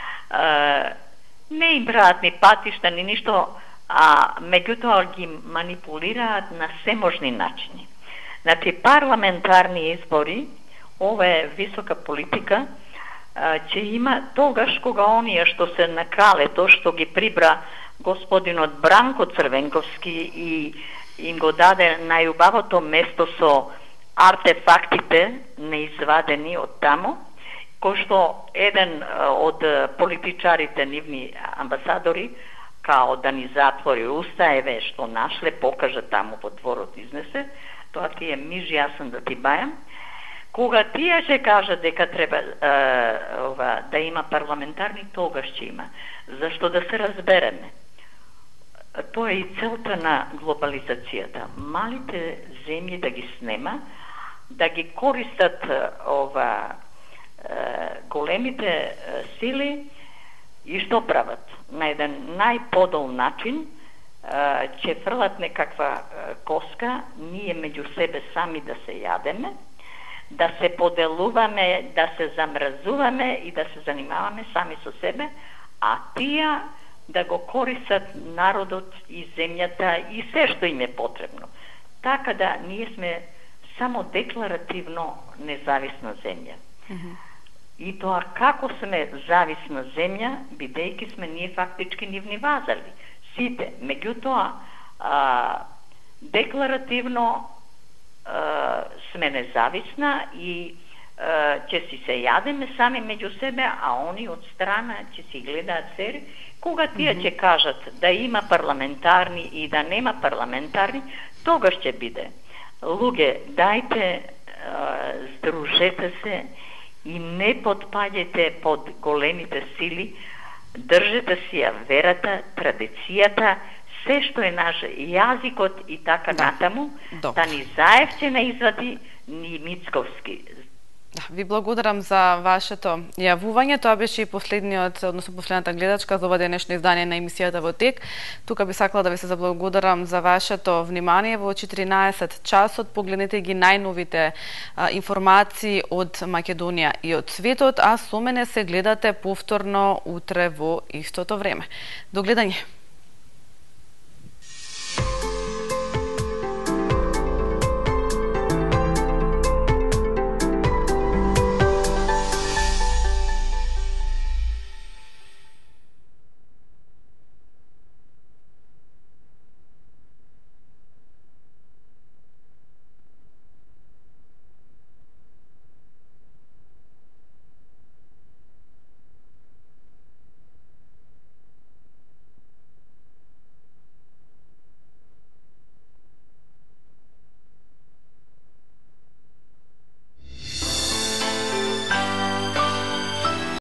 не им прават ни патишта, ни ништо, а меѓутоа ги манипулираат на seможни начини. Значи, парламентарни избори, ова е висока политика, ќе има тогаш кога оние што се накрале, тоа што ги прибра господинот Бранко Црвенковски и им го даде најубавото место со артефактите неизвадени од таму, кој што еден од политичарите, нивни амбасадори, као да ни затвори уста, еве што нашле, покажа таму во дворот изнесе, тоа ти е миж јасен да ти бајам. Кога тие ќе кажат дека треба да има парламентарни, тогаш ќе има. Зашто да се разбереме. Тоа е и целта на глобализацијата. Малите земји да ги снема, да ги користат големите сили и што прават? На еден најподол начин ќе фрлат некаква коска, ние меѓу себе сами да се јадеме, да се поделуваме, да се замрзуваме и да се занимаваме сами со себе, а тија да го користат народот и земјата и се што им е потребно. Така да ние сме само декларативно независна земја. И тоа како сме зависна земја, бидејќи сме ние фактички нивни вазали. Сите, меѓутоа, декларативно сме независна и ќе си се јадеме сами меѓу себе, а они од страна ќе си гледаат сери. Кога тие ќе кажат да има парламентарни и да нема парламентарни, тогаш ќе биде. Луѓе, дајте, здружете се и не подпаѓајте под големите сили, држете си ја верата, традицијата, се што е наш јазикот и така натаму, да ни Заев ќе не извади, ни Мицковски. Ви благодарам за вашето јавување. Тоа беше и последната гледачка за ова денешно издание на емисијата во тек. Тука би сакала да ви се заблагодарам за вашето внимание. Во 14 часот погледнете ги најновите информации од Македонија и од светот, а со мене се гледате повторно утре во истото време. До гледање.